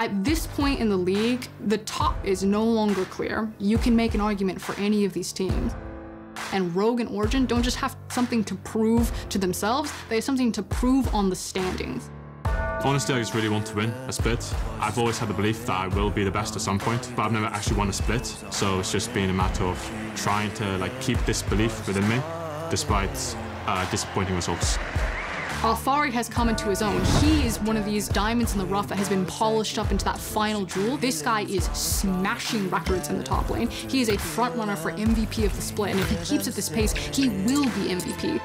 At this point in the league, the top is no longer clear. You can make an argument for any of these teams. And Rogue and Origen don't just have something to prove to themselves, they have something to prove on the standings. Honestly, I just really want to win a split. I've always had the belief that I will be the best at some point, but I've never actually won a split. So it's just been a matter of trying to keep this belief within me, despite disappointing results. Alphari has come into his own. He is one of these diamonds in the rough that has been polished up into that final jewel. This guy is smashing records in the top lane. He is a front runner for MVP of the split, and if he keeps at this pace, he will be MVP.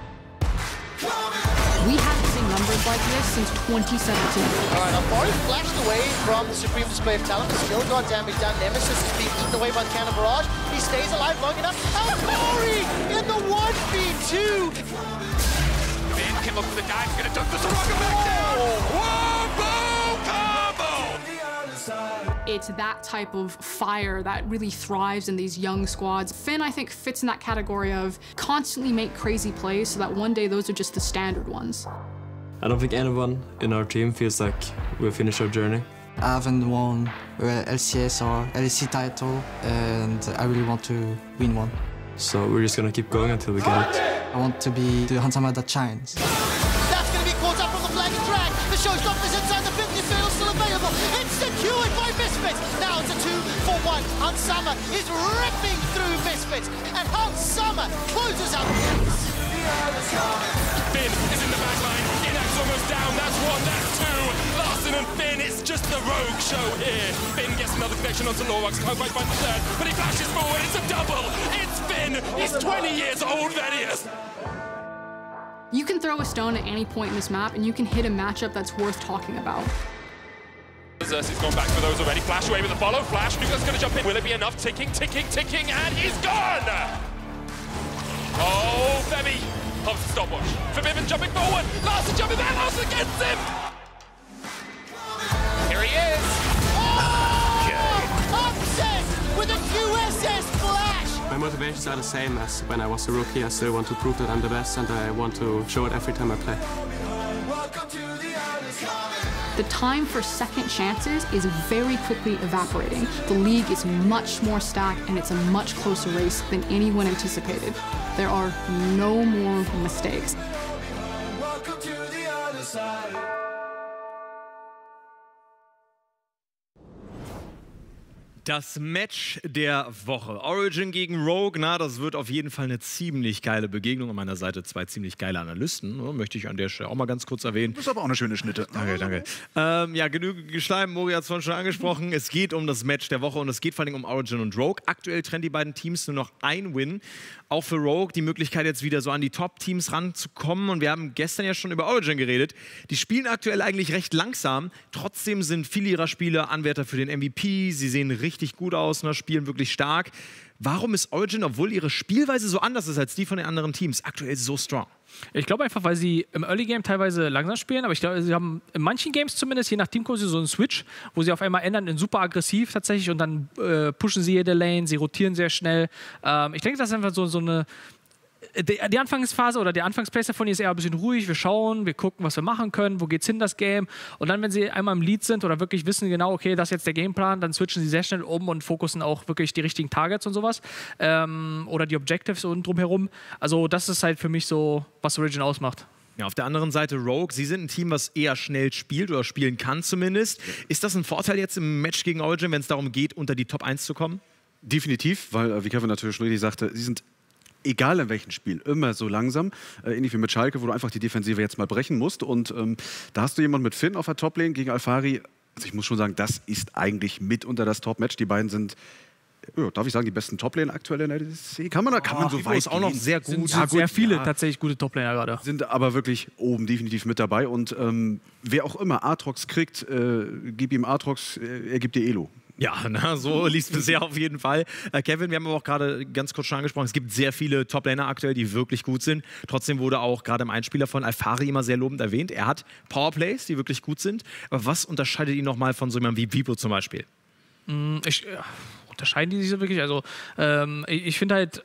We haven't seen numbers like this since 2017. All right, Alphari flashed away from the supreme display of talent, but still got damage done. Nemesis is being eaten away by the Cannon Barrage. He stays alive long enough. Alphari in the 1v2. Finn came up with the dive, he's gonna dunk the Soraka back down! Whoa, combo! It's that type of fire that really thrives in these young squads. Finn, I think, fits in that category of constantly make crazy plays so that one day those are just the standard ones. I don't think anyone in our team feels like we've finished our journey. I haven't won LCS or LEC title, and I really want to win one. So we're just gonna keep going until we get it. I want to be the Hans Sama that shines. That's going to be caught up from the flag and drag. The showstopper's inside the 50 field, still available. It's secured by Misfits. Now it's a 2-for-1. Hans Sama is ripping through Misfits, and Hans Sama closes out. Finn is in the back line. Inax almost down. That's one, that's two. Larssen and Finn, it's just the Rogue show here. Finn gets another connection onto Lorux. Can't quite find the third, but he flashes forward. It's a double. It's Finn. He's 20 years old, Venius. You can throw a stone at any point in this map, and you can hit a matchup that's worth talking about. Xerxes gone back for those already. Flash away with the follow. Flash. Nuka's going to jump in. Will it be enough? Ticking, ticking, ticking, and he's gone! Oh, Femi. Pumps the stopwatch. Forbidden jumping forward. Larssen jumping back. Larssen gets him! Here he is! Oh! Upset with a QSS flash! My motivations are the same as when I was a rookie. I still want to prove that I'm the best, and I want to show it every time I play. The time for second chances is very quickly evaporating. The league is much more stacked, and it's a much closer race than anyone anticipated. There are no more mistakes. Das Match der Woche. Origen gegen Rogue. Na, das wird auf jeden Fall eine ziemlich geile Begegnung. An meiner Seite zwei ziemlich geile Analysten. Möchte ich an der Stelle auch mal ganz kurz erwähnen. Das ist aber auch eine schöne Schnitte. Danke, danke. Ja, genügend Geschleim. Mori hat es vorhin schon angesprochen. Es geht um das Match der Woche und es geht vor allem um Origen und Rogue. Aktuell trennen die beiden Teams nur noch ein Win. Auch für Rogue die Möglichkeit, jetzt wieder so an die Top-Teams ranzukommen. Und wir haben gestern ja schon über Origen geredet. Die spielen aktuell eigentlich recht langsam. Trotzdem sind viele ihrer Spieler Anwärter für den MVP. Sie sehen richtig gut aus, ne? Spielen wirklich stark. Warum ist Origen, obwohl ihre Spielweise so anders ist als die von den anderen Teams, aktuell so strong? Ich glaube einfach, weil sie im Early Game teilweise langsam spielen, aber ich glaube, sie haben in manchen Games zumindest, je nach Teamgröße, so einen Switch, wo sie auf einmal ändern in super aggressiv tatsächlich und dann pushen sie jede Lane, sie rotieren sehr schnell. Ich denke, das ist einfach so eine... Die Anfangsphase oder der Anfangsplace davon ist eher ein bisschen ruhig. Wir schauen, wir gucken, was wir machen können, wo geht's hin, das Game. Und dann, wenn sie einmal im Lead sind oder wirklich wissen genau, okay, das ist jetzt der Gameplan, dann switchen sie sehr schnell um und fokussen auch wirklich die richtigen Targets und sowas. Oder die Objectives und drumherum. Also das ist halt für mich so, was Origen ausmacht. Ja, auf der anderen Seite Rogue, sie sind ein Team, was eher schnell spielt oder spielen kann zumindest. Ist das ein Vorteil jetzt im Match gegen Origen, wenn es darum geht, unter die Top 1 zu kommen? Definitiv, weil, wie Kevin natürlich schon richtig sagte, sie sind egal in welchem Spiel, immer so langsam, ähnlich wie mit Schalke, wo du einfach die Defensive jetzt mal brechen musst. Und da hast du jemanden mit Finn auf der Toplane gegen Alphari. Also ich muss schon sagen, das ist eigentlich mitunter das Top-Match. Die beiden sind, ja, darf ich sagen, die besten Toplane aktuell in der LCS. Kann man so weit ist auch noch sehr gut. Sind sehr viele tatsächlich gute Toplaner gerade. Sind aber wirklich oben definitiv mit dabei. Und wer auch immer Aatrox kriegt, gib ihm Aatrox, er gibt dir Elo. Ja, na, so liest bisher auf jeden Fall. Kevin, wir haben aber auch gerade ganz kurz schon angesprochen, es gibt sehr viele Top-Laner aktuell, die wirklich gut sind. Trotzdem wurde auch gerade im Einspieler von Alphari immer sehr lobend erwähnt. Er hat Powerplays, die wirklich gut sind. Aber was unterscheidet ihn nochmal von so jemandem wie Bwipo zum Beispiel? Unterscheiden die sich so wirklich? Also ich finde halt,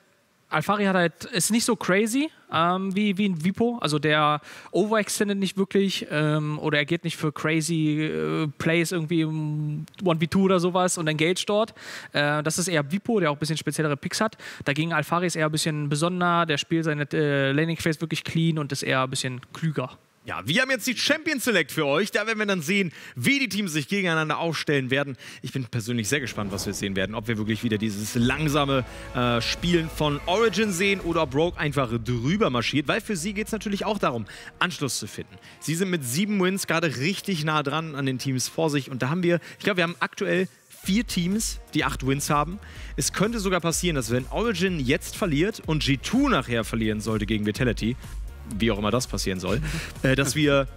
Alphari hat halt, ist nicht so crazy wie ein Vipo. Also der overextendet nicht wirklich oder er geht nicht für crazy Plays irgendwie im 1v2 oder sowas und engage dort. Das ist eher Vipo, der auch ein bisschen speziellere Picks hat. Dagegen Alphari ist eher ein bisschen besonderer, der spielt seine Laning Phase wirklich clean und ist eher ein bisschen klüger. Ja, wir haben jetzt die Champion Select für euch. Da werden wir dann sehen, wie die Teams sich gegeneinander aufstellen werden. Ich bin persönlich sehr gespannt, was wir sehen werden. Ob wir wirklich wieder dieses langsame Spielen von Origin sehen oder ob Rogue einfach drüber marschiert. Weil für sie geht es natürlich auch darum, Anschluss zu finden. Sie sind mit 7 Wins gerade richtig nah dran an den Teams vor sich. Und da haben wir, ich glaube, wir haben aktuell 4 Teams, die 8 Wins haben. Es könnte sogar passieren, dass wenn Origin jetzt verliert und G2 nachher verlieren sollte gegen Vitality, wie auch immer das passieren soll, dass wir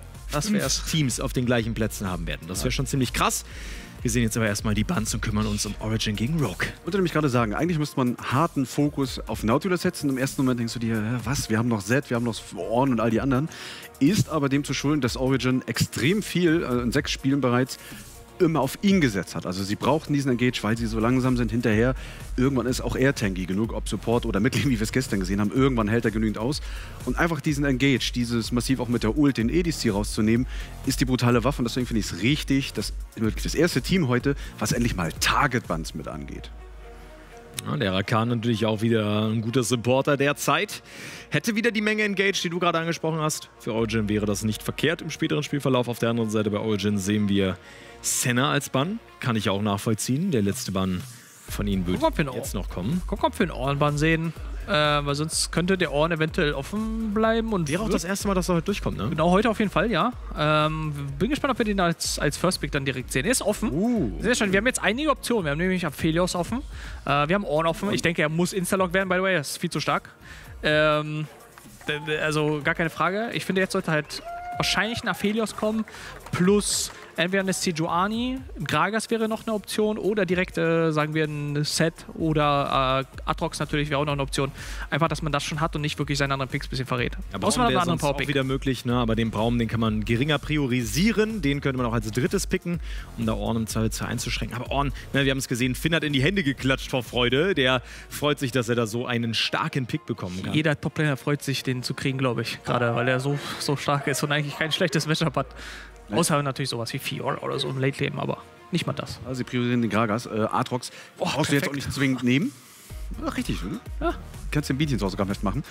5 Teams auf den gleichen Plätzen haben werden. Das wäre schon ziemlich krass. Wir sehen jetzt aber erstmal die Buns und kümmern uns um Origin gegen Rogue. Ich wollte nämlich gerade sagen, eigentlich müsste man harten Fokus auf Nautilus setzen. Im ersten Moment denkst du dir, was, wir haben noch Zed, wir haben noch Ornn und all die anderen. Ist aber dem zu schulden, dass Origin extrem viel, in 6 Spielen bereits, immer auf ihn gesetzt hat. Also sie brauchten diesen Engage, weil sie so langsam sind hinterher. Irgendwann ist auch er tanky genug, ob Support oder Midlane, wie wir es gestern gesehen haben. Irgendwann hält er genügend aus. Und einfach diesen Engage, dieses massiv auch mit der Ult, den EDC rauszunehmen, ist die brutale Waffe. Und deswegen finde ich es richtig, dass das erste Team heute, was endlich mal Target-Buns mit angeht. Ja, der Rakan natürlich auch wieder ein guter Supporter derzeit. Hätte wieder die Menge Engage, die du gerade angesprochen hast. Für Origin wäre das nicht verkehrt im späteren Spielverlauf. Auf der anderen Seite bei Origin sehen wir Senna als Bann. Kann ich auch nachvollziehen. Der letzte Bann von ihnen wird jetzt noch kommen. Guck, ob wir einen Ornn-Bann sehen. Weil sonst könnte der Ornn eventuell offen bleiben. Und wäre auch das erste Mal, dass er heute durchkommt, ne? Genau, heute auf jeden Fall, ja. Bin gespannt, ob wir den als First Pick dann direkt sehen. Er ist offen. Sehr schön. Wir haben jetzt einige Optionen. Wir haben nämlich Aphelios offen. Wir haben Ornn offen. Ich denke, er muss Instalock werden, by the way. Das ist viel zu stark. Also gar keine Frage. Ich finde, jetzt sollte halt wahrscheinlich ein Aphelios kommen. Plus entweder eine Sejuani, ein Gragas wäre noch eine Option oder direkt, sagen wir, ein Set oder Atrox natürlich wäre auch noch eine Option. Einfach, dass man das schon hat und nicht wirklich seine anderen Picks ein bisschen verrät. Ja, Braum wäre sonst auch wieder möglich, ne? Aber den Braum, den kann man geringer priorisieren. Den könnte man auch als drittes picken, um da Ornn im Zweifelsfall einzuschränken. Aber Ornn, ne, wir haben es gesehen, Finn hat in die Hände geklatscht vor Freude. Der freut sich, dass er da so einen starken Pick bekommen kann. Jeder Top-Player freut sich, den zu kriegen, glaube ich. Gerade, weil er so stark ist und eigentlich kein schlechtes Matchup hat. Außer natürlich sowas wie Fior oder so im Late-Leben, aber nicht mal das. Also sie priorisieren den Gragas. Atrox brauchst du jetzt auch nicht zwingend nehmen. Ja, richtig, ne? Ja. Kannst den Bienchen sogar festmachen.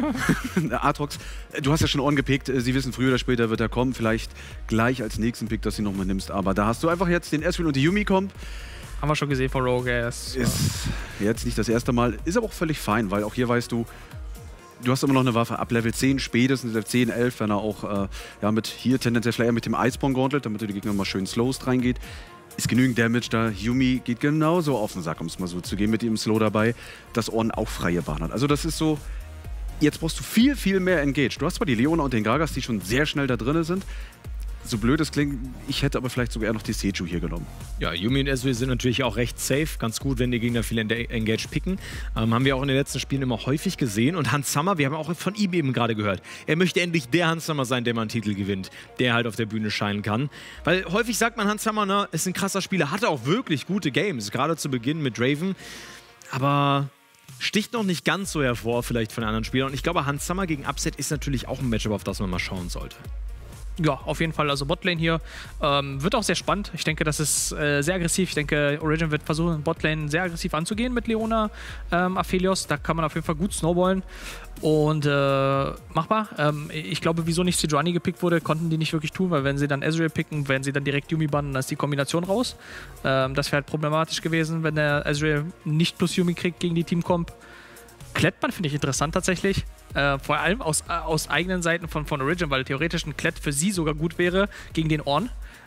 Atrox, du hast ja schon Ornn gepickt. Sie wissen, früher oder später wird er kommen. Vielleicht gleich als nächsten Pick, dass du nochmal nimmst. Aber da hast du einfach jetzt den Ezreal und die Yumi-Comp. Haben wir schon gesehen von Rogue. Ist jetzt nicht das erste Mal. Ist aber auch völlig fein, weil auch hier weißt du, du hast immer noch eine Waffe ab Level 10, spätestens Level 10, 11, wenn er auch mit hier tendenziell vielleicht mit dem Iceborne Gauntlet, damit du die Gegner mal schön slowst reingeht. Ist genügend Damage da. Yumi geht genauso auf den Sack, um es mal so zu gehen, mit ihm Slow dabei, dass Ornn auch freie Bahn hat. Also das ist so, jetzt brauchst du viel, viel mehr Engage. Du hast zwar die Leona und den Gragas, die schon sehr schnell da drin sind. So blöd es klingt, ich hätte aber vielleicht sogar eher noch die Seju hier genommen. Ja, Yumi und Ezreal sind natürlich auch recht safe. Ganz gut, wenn die Gegner viel Engage picken. Haben wir auch in den letzten Spielen immer häufig gesehen. Und Hans Sommer, wir haben auch von ihm eben gerade gehört, er möchte endlich der Hans Sommer sein, der mal einen Titel gewinnt, der halt auf der Bühne scheinen kann. Weil häufig sagt man, Hans Sommer, ne, ist ein krasser Spieler, hatte auch wirklich gute Games, gerade zu Beginn mit Draven. Aber sticht noch nicht ganz so hervor vielleicht von anderen Spielern. Und ich glaube, Hans Sommer gegen Upset ist natürlich auch ein Matchup, auf das man mal schauen sollte. Ja, auf jeden Fall. Also Botlane hier wird auch sehr spannend. Ich denke, das ist sehr aggressiv. Ich denke, Origin wird versuchen, Botlane sehr aggressiv anzugehen mit Leona Aphelios. Da kann man auf jeden Fall gut snowballen. Und machbar. Ich glaube, wieso nicht Sejuani gepickt wurde, konnten die nicht wirklich tun, weil wenn sie dann Ezreal picken, werden sie dann direkt Yumi bannen, dann ist die Kombination raus. Das wäre halt problematisch gewesen, wenn der Ezreal nicht plus Yumi kriegt gegen die Teamcomp. Klettmann finde ich interessant tatsächlich. Vor allem aus eigenen Seiten von Origin, weil theoretisch ein Klett für sie sogar gut wäre gegen den Ornn.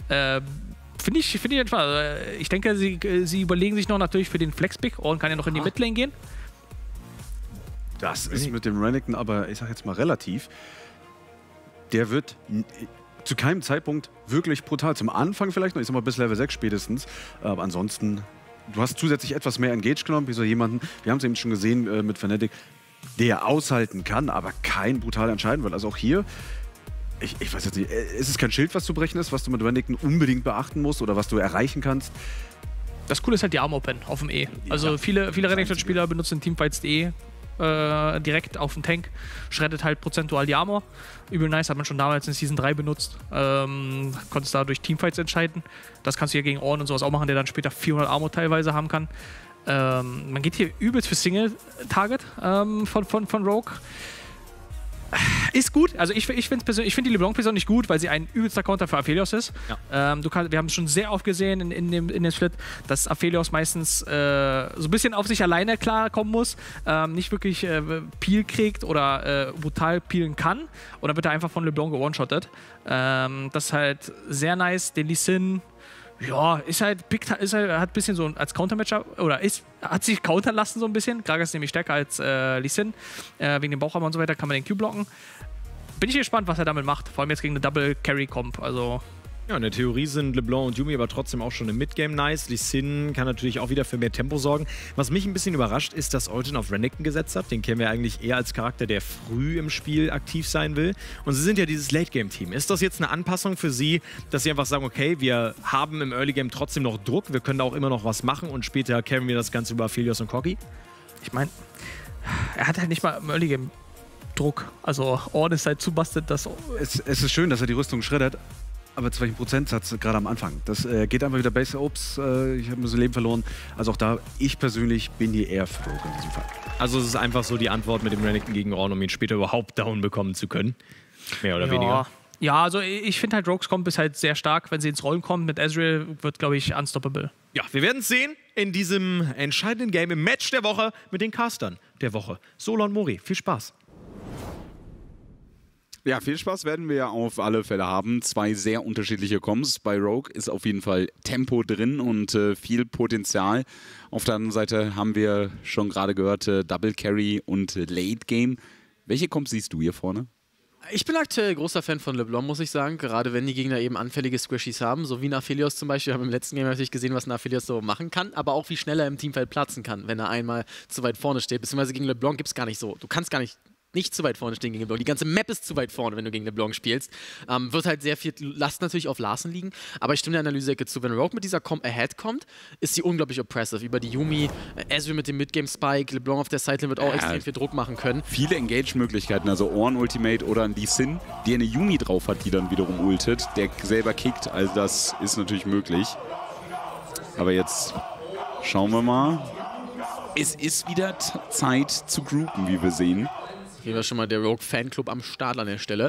Finde ich etwa. Ich denke, sie überlegen sich noch natürlich für den Flex-Pick. Ornn kann ja noch in die Midlane gehen. Das ist mit dem Renekton aber, ich sag jetzt mal relativ. Der wird zu keinem Zeitpunkt wirklich brutal. Zum Anfang vielleicht noch, ich sag mal bis Level 6 spätestens. Aber ansonsten, du hast zusätzlich etwas mehr Engage genommen, wie so jemanden, wir haben es eben schon gesehen mit Fnatic, der aushalten kann, aber kein brutal entscheiden wird. Also auch hier, ich weiß jetzt nicht, ist es kein Schild, was zu brechen ist, was du mit Renekton unbedingt beachten musst oder was du erreichen kannst? Das Coole ist halt die Arm-Open auf dem E. Also viele Renekton-Spieler benutzen Teamfights.de. direkt auf den Tank, shreddet halt prozentual die Armor. Übel nice, hat man schon damals in Season 3 benutzt. Konntest da durch Teamfights entscheiden. Das kannst du hier gegen Ornn und sowas auch machen, der dann später 400 Armor teilweise haben kann. Man geht hier übelst für Single-Target von Rogue. Ist gut. Also ich finde die LeBlanc-Person nicht gut, weil sie ein übelster Counter für Aphelios ist. Ja. Wir haben es schon sehr oft gesehen in dem Split, dass Aphelios meistens so ein bisschen auf sich alleine klarkommen muss, nicht wirklich Peel kriegt oder brutal peelen kann. Und dann wird er einfach von LeBlanc ge-one-shottet. Das ist halt sehr nice. Den Lee Sin, ja, hat ein bisschen so als Counter-Matchup oder hat sich countern lassen so ein bisschen. Gragas ist nämlich stärker als Lee Sin. Wegen dem Bauchhammer und so weiter kann man den Q blocken. Bin ich gespannt, was er damit macht. Vor allem jetzt gegen eine Double-Carry-Comp. Also ja, in der Theorie sind LeBlanc und Yuumi aber trotzdem auch schon im Midgame nice. Lee Sin kann natürlich auch wieder für mehr Tempo sorgen. Was mich ein bisschen überrascht, ist, dass Origin auf Renekton gesetzt hat. Den kennen wir eigentlich eher als Charakter, der früh im Spiel aktiv sein will. Und sie sind ja dieses Late-Game-Team. Ist das jetzt eine Anpassung für sie, dass sie einfach sagen, okay, wir haben im Early-Game trotzdem noch Druck, wir können da auch immer noch was machen und später carryen wir das Ganze über Aphelios und Corki? Ich meine, er hat halt nicht mal im Early-Game Druck. Also Ornn ist halt zu busted, dass... Es ist schön, dass er die Rüstung schreddert. Aber zu welchem Prozentsatz gerade am Anfang? Das geht einfach wieder Base. Ups, ich habe mir so Leben verloren. Also auch da, ich persönlich bin hier eher für Rogue in diesem Fall. Also es ist einfach so die Antwort mit dem Renekton gegen Ornn, um ihn später überhaupt down bekommen zu können. Mehr oder weniger. Ja, also ich finde halt, Rogues Comp ist halt sehr stark. Wenn sie ins Rollen kommt mit Ezreal, wird, glaube ich, unstoppable. Ja, wir werden es sehen in diesem entscheidenden Game, im Match der Woche mit den Castern der Woche. Sola und Mori, viel Spaß. Ja, viel Spaß werden wir auf alle Fälle haben. Zwei sehr unterschiedliche Comps. Bei Rogue ist auf jeden Fall Tempo drin und viel Potenzial. Auf der anderen Seite haben wir schon gerade gehört, Double Carry und Late Game. Welche Comps siehst du hier vorne? Ich bin aktuell großer Fan von LeBlanc, muss ich sagen. Gerade wenn die Gegner eben anfällige Squishies haben, so wie ein Aphelios zum Beispiel. Wir haben im letzten Game natürlich gesehen, was ein Aphelios so machen kann, aber auch wie schnell er im Teamfeld platzen kann, wenn er einmal zu weit vorne steht. Beziehungsweise gegen LeBlanc gibt es gar nicht so. Du kannst gar nicht zu weit vorne stehen gegen LeBlanc. Die ganze Map ist zu weit vorne, wenn du gegen LeBlanc spielst. Wird halt sehr viel Last natürlich auf Larsen liegen, aber ich stimme der Analyse-Ecke zu. Wenn Rogue mit dieser Comp Ahead kommt, ist sie unglaublich oppressive. Über die Yuumi, Ezreal mit dem Midgame-Spike, LeBlanc auf der Sideline wird auch extrem viel Druck machen können. Viele Engage-Möglichkeiten, also Ornn-Ultimate oder ein Lee Sin, die eine Yuumi drauf hat, die dann wiederum ultet, der selber kickt, also das ist natürlich möglich. Aber jetzt schauen wir mal. Es ist wieder Zeit zu groupen, wie wir sehen. Hier war schon mal der Rogue-Fanclub am Start an der Stelle.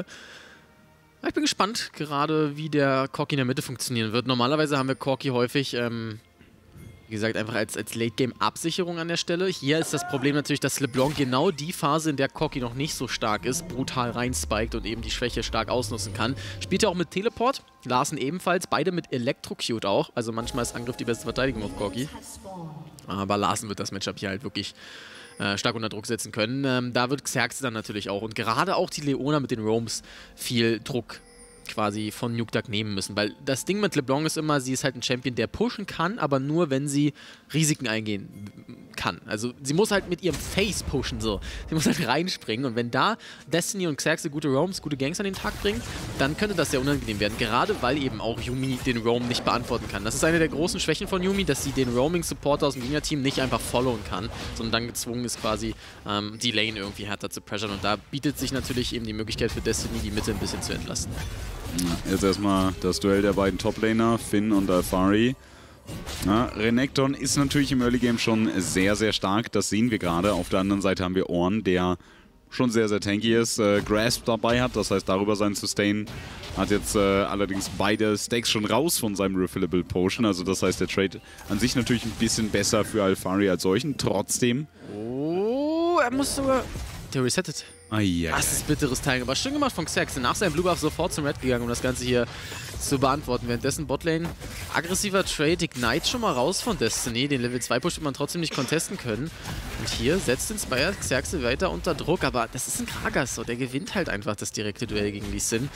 Ich bin gespannt, gerade wie der Corki in der Mitte funktionieren wird. Normalerweise haben wir Corki häufig, wie gesagt, einfach als Late-Game-Absicherung an der Stelle. Hier ist das Problem natürlich, dass LeBlanc genau die Phase, in der Corki noch nicht so stark ist, brutal reinspiked und eben die Schwäche stark ausnutzen kann. Spielt er auch mit Teleport, Larsen ebenfalls, beide mit Electrocute auch. Also manchmal ist Angriff die beste Verteidigung auf Corki. Aber Larsen wird das Matchup hier halt wirklich stark unter Druck setzen können. Da wird Xerxes dann natürlich auch. Und gerade auch die Leona mit den Roams viel Druck quasi von Nukeduck nehmen müssen. Weil das Ding mit LeBlanc ist immer, sie ist halt ein Champion, der pushen kann, aber nur, wenn sie Risiken eingehen kann. Also sie muss halt mit ihrem Face pushen, so. Sie muss halt reinspringen. Und wenn da Destiny und Xerxes gute Roams, gute Gangs an den Tag bringen, dann könnte das sehr unangenehm werden. Gerade weil eben auch Yuumi den Roam nicht beantworten kann. Das ist eine der großen Schwächen von Yuumi, dass sie den Roaming-Supporter aus dem Gegnerteam nicht einfach followen kann, sondern dann gezwungen ist, quasi die Lane irgendwie härter zu pressuren. Und da bietet sich natürlich eben die Möglichkeit für Destiny, die Mitte ein bisschen zu entlasten. Jetzt erstmal das Duell der beiden Top-Laner, Finn und Alphari. Renekton ist natürlich im Early Game schon sehr, sehr stark, das sehen wir gerade. Auf der anderen Seite haben wir Ornn, der schon sehr, sehr tanky ist, Grasp dabei hat, das heißt darüber sein Sustain. Hat jetzt allerdings beide Stacks schon raus von seinem Refillable Potion, also das heißt der Trade an sich natürlich ein bisschen besser für Alphari als solchen, trotzdem. Oh, er muss sogar... Der resettet. Das ist bitteres Timing, aber schön gemacht von Xerxes. Nach seinem Blue Buff sofort zum Red gegangen, um das Ganze hier zu beantworten. Währenddessen Botlane, aggressiver Trade, Ignite schon mal raus von Destiny. Den Level 2 Push wird man trotzdem nicht contesten können. Und hier setzt Inspire Xerxes weiter unter Druck, aber das ist ein Gragas, so. Der gewinnt halt einfach das direkte Duell gegen Lee Sin.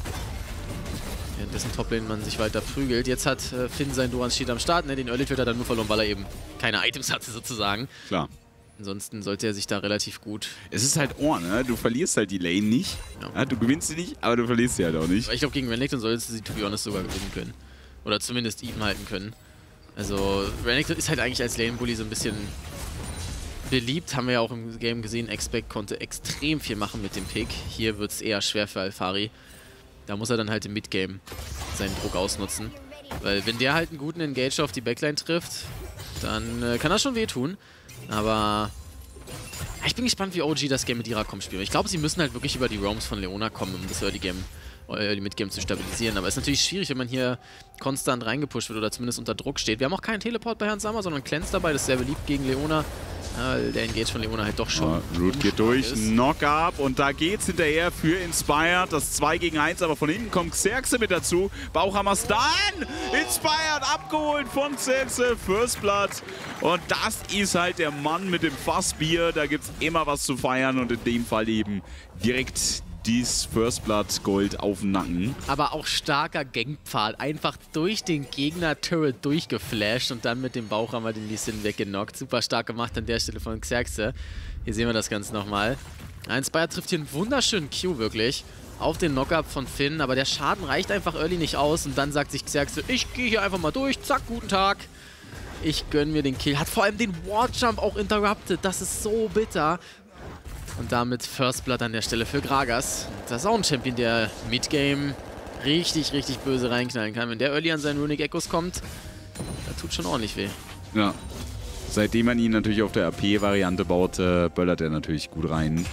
Währenddessen Toplane man sich weiter prügelt. Jetzt hat Finn sein Doran's Shield am Start. Ne? Den Early Trade hat er nur verloren, weil er eben keine Items hatte sozusagen. Klar. Ansonsten sollte er sich da relativ gut... Es ist halt Ornn, ne? Du verlierst halt die Lane nicht. Ja, du gewinnst sie nicht, aber du verlierst sie halt auch nicht. Ich glaube, gegen Renekton solltest du sie, to be honest, sogar gewinnen können. Oder zumindest even halten können. Also, Renekton ist halt eigentlich als Lane-Bully so ein bisschen beliebt, haben wir ja auch im Game gesehen. Expect konnte extrem viel machen mit dem Pick. Hier wird es eher schwer für Alphari. Da muss er dann halt im Midgame seinen Druck ausnutzen. Weil wenn der halt einen guten Engage auf die Backline trifft, dann kann das schon wehtun. Aber ich bin gespannt, wie OG das Game mit Iracom spielt. Ich glaube, sie müssen halt wirklich über die Roams von Leona kommen, um das Early-Mid-Game zu stabilisieren. Aber es ist natürlich schwierig, wenn man hier konstant reingepusht wird oder zumindest unter Druck steht. Wir haben auch keinen Teleport bei Hans Sama, sondern Cleanse dabei. Das ist sehr beliebt gegen Leona. Der Engage von Leona halt doch schon. Root geht durch, Knock-Up und da geht's hinterher für Inspired. Das 2 gegen 1, aber von hinten kommt Xerxe mit dazu. Bauchhammer Stun! Inspired abgeholt von Xerxe, First Blood. Und das ist halt der Mann mit dem Fassbier. Da gibt's immer was zu feiern und in dem Fall eben direkt dies First Blood Gold auf den Nacken. Aber auch starker Gangpfad. Einfach durch den Gegner-Turret durchgeflasht und dann mit dem Bauchhammer den Lee Sin weggenockt. Super stark gemacht an der Stelle von Xerxe. Hier sehen wir das Ganze nochmal. Inspire trifft hier einen wunderschönen Q wirklich auf den Knockup von Finn, aber der Schaden reicht einfach early nicht aus und dann sagt sich Xerxe, ich gehe hier einfach mal durch, zack, guten Tag. Ich gönne mir den Kill. Hat vor allem den Wardjump auch interrupted. Das ist so bitter. Und damit First Blood an der Stelle für Gragas. Das ist auch ein Champion, der Midgame richtig, richtig böse reinknallen kann. Wenn der early an seinen Runic Echoes kommt, da tut schon ordentlich weh. Ja. Seitdem man ihn natürlich auf der AP-Variante baut, böllert er natürlich gut rein.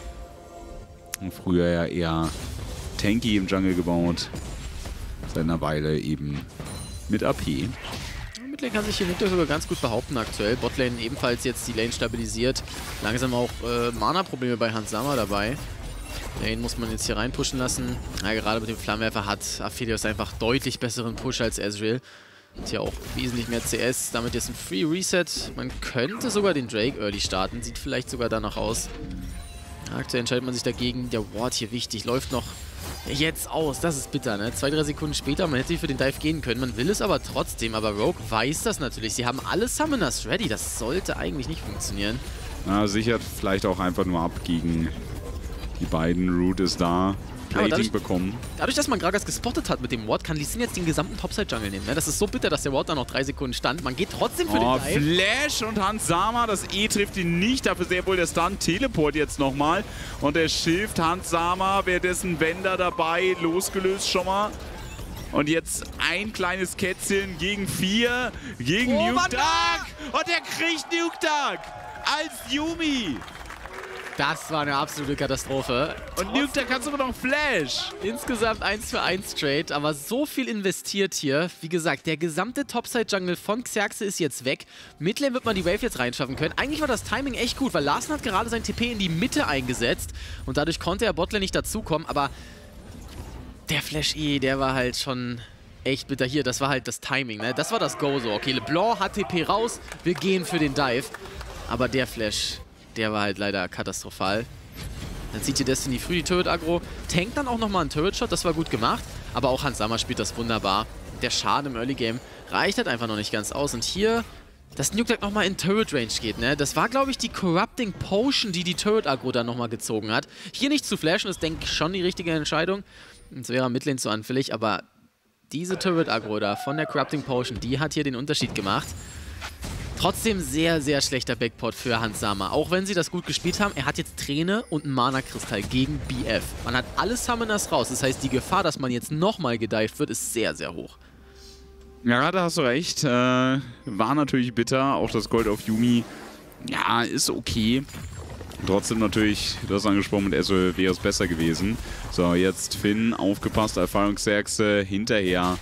Und früher ja eher tanky im Jungle gebaut. Seit einer Weile eben mit AP. Midlane kann sich hier Victor sogar ganz gut behaupten aktuell. Botlane ebenfalls jetzt die Lane stabilisiert. Langsam auch Mana-Probleme bei Hans Sama dabei. Den muss man jetzt hier reinpushen lassen. Ja, gerade mit dem Flammenwerfer hat Aphelios einfach deutlich besseren Push als Ezreal. Hat hier auch wesentlich mehr CS. Damit jetzt ein Free Reset. Man könnte sogar den Drake early starten. Sieht vielleicht sogar danach aus. Aktuell entscheidet man sich dagegen. Der Ward hier wichtig. Läuft noch jetzt aus. Das ist bitter, ne? 2-3 Sekunden später. Man hätte für den Dive gehen können. Man will es aber trotzdem. Aber Rogue weiß das natürlich. Sie haben alle Summoners ready. Das sollte eigentlich nicht funktionieren. Ja, sichert vielleicht auch einfach nur ab gegen die beiden. Root ist da. Plating bekommen. Dadurch, dass man Gragas gespottet hat mit dem Ward, kann Lee Sin jetzt den gesamten Topside-Jungle nehmen. Ne? Das ist so bitter, dass der Ward da noch 3 Sekunden stand. Man geht trotzdem für den Dive. Flash und Hans Sama. Das E trifft ihn nicht. Dafür sehr wohl der Stun. Teleport jetzt nochmal. Und der Shift. Hans Sama, währenddessen Wender dabei. Losgelöst schon mal. Und jetzt ein kleines Kätzchen gegen 4. Gegen Nuke Dark. Und er kriegt Nuke Dark als Yuumi. Das war eine absolute Katastrophe. Und Nuke, da kannst du aber noch Flash. Insgesamt 1-für-1 Trade, aber so viel investiert hier. Wie gesagt, der gesamte Topside-Jungle von Xerxe ist jetzt weg. Midlane wird man die Wave jetzt reinschaffen können. Eigentlich war das Timing echt gut, weil Larssen hat gerade sein TP in die Mitte eingesetzt. Und dadurch konnte er Botlane nicht dazukommen, aber der Flash-E, der war halt schon echt bitter. Hier, das war halt das Timing, ne? Das war das Go so. Okay, LeBlanc hat TP raus, wir gehen für den Dive. Aber der Flash, der war halt leider katastrophal. Dann zieht hier Destiny früh die Turret-Aggro, tankt dann auch nochmal einen Turret-Shot, das war gut gemacht. Aber auch Hans Sama spielt das wunderbar. Der Schaden im Early-Game reicht halt einfach noch nicht ganz aus. Und hier, dass Nuke Dark nochmal in Turret-Range geht, ne? Das war, glaube ich, die Corrupting Potion, die die Turret-Aggro dann nochmal gezogen hat. Hier nicht zu flashen, ist, denke ich, schon die richtige Entscheidung. Es wäre Midlane zu anfällig, aber diese Turret-Aggro da von der Corrupting Potion, die hat hier den Unterschied gemacht. Trotzdem sehr, sehr schlechter Backport für Hans Sama. Auch wenn sie das gut gespielt haben, er hat jetzt Träne und einen Mana-Kristall gegen BF. Man hat alle Summoners raus. Das heißt, die Gefahr, dass man jetzt nochmal gedived wird, ist sehr, sehr hoch. Ja, da hast du recht. War natürlich bitter. Auch das Gold auf Yuumi, ja, ist okay. Trotzdem natürlich, du hast angesprochen, mit Ezreal wäre es besser gewesen. So, jetzt Finn, aufgepasst, Erfahrungsstärkste hinterher.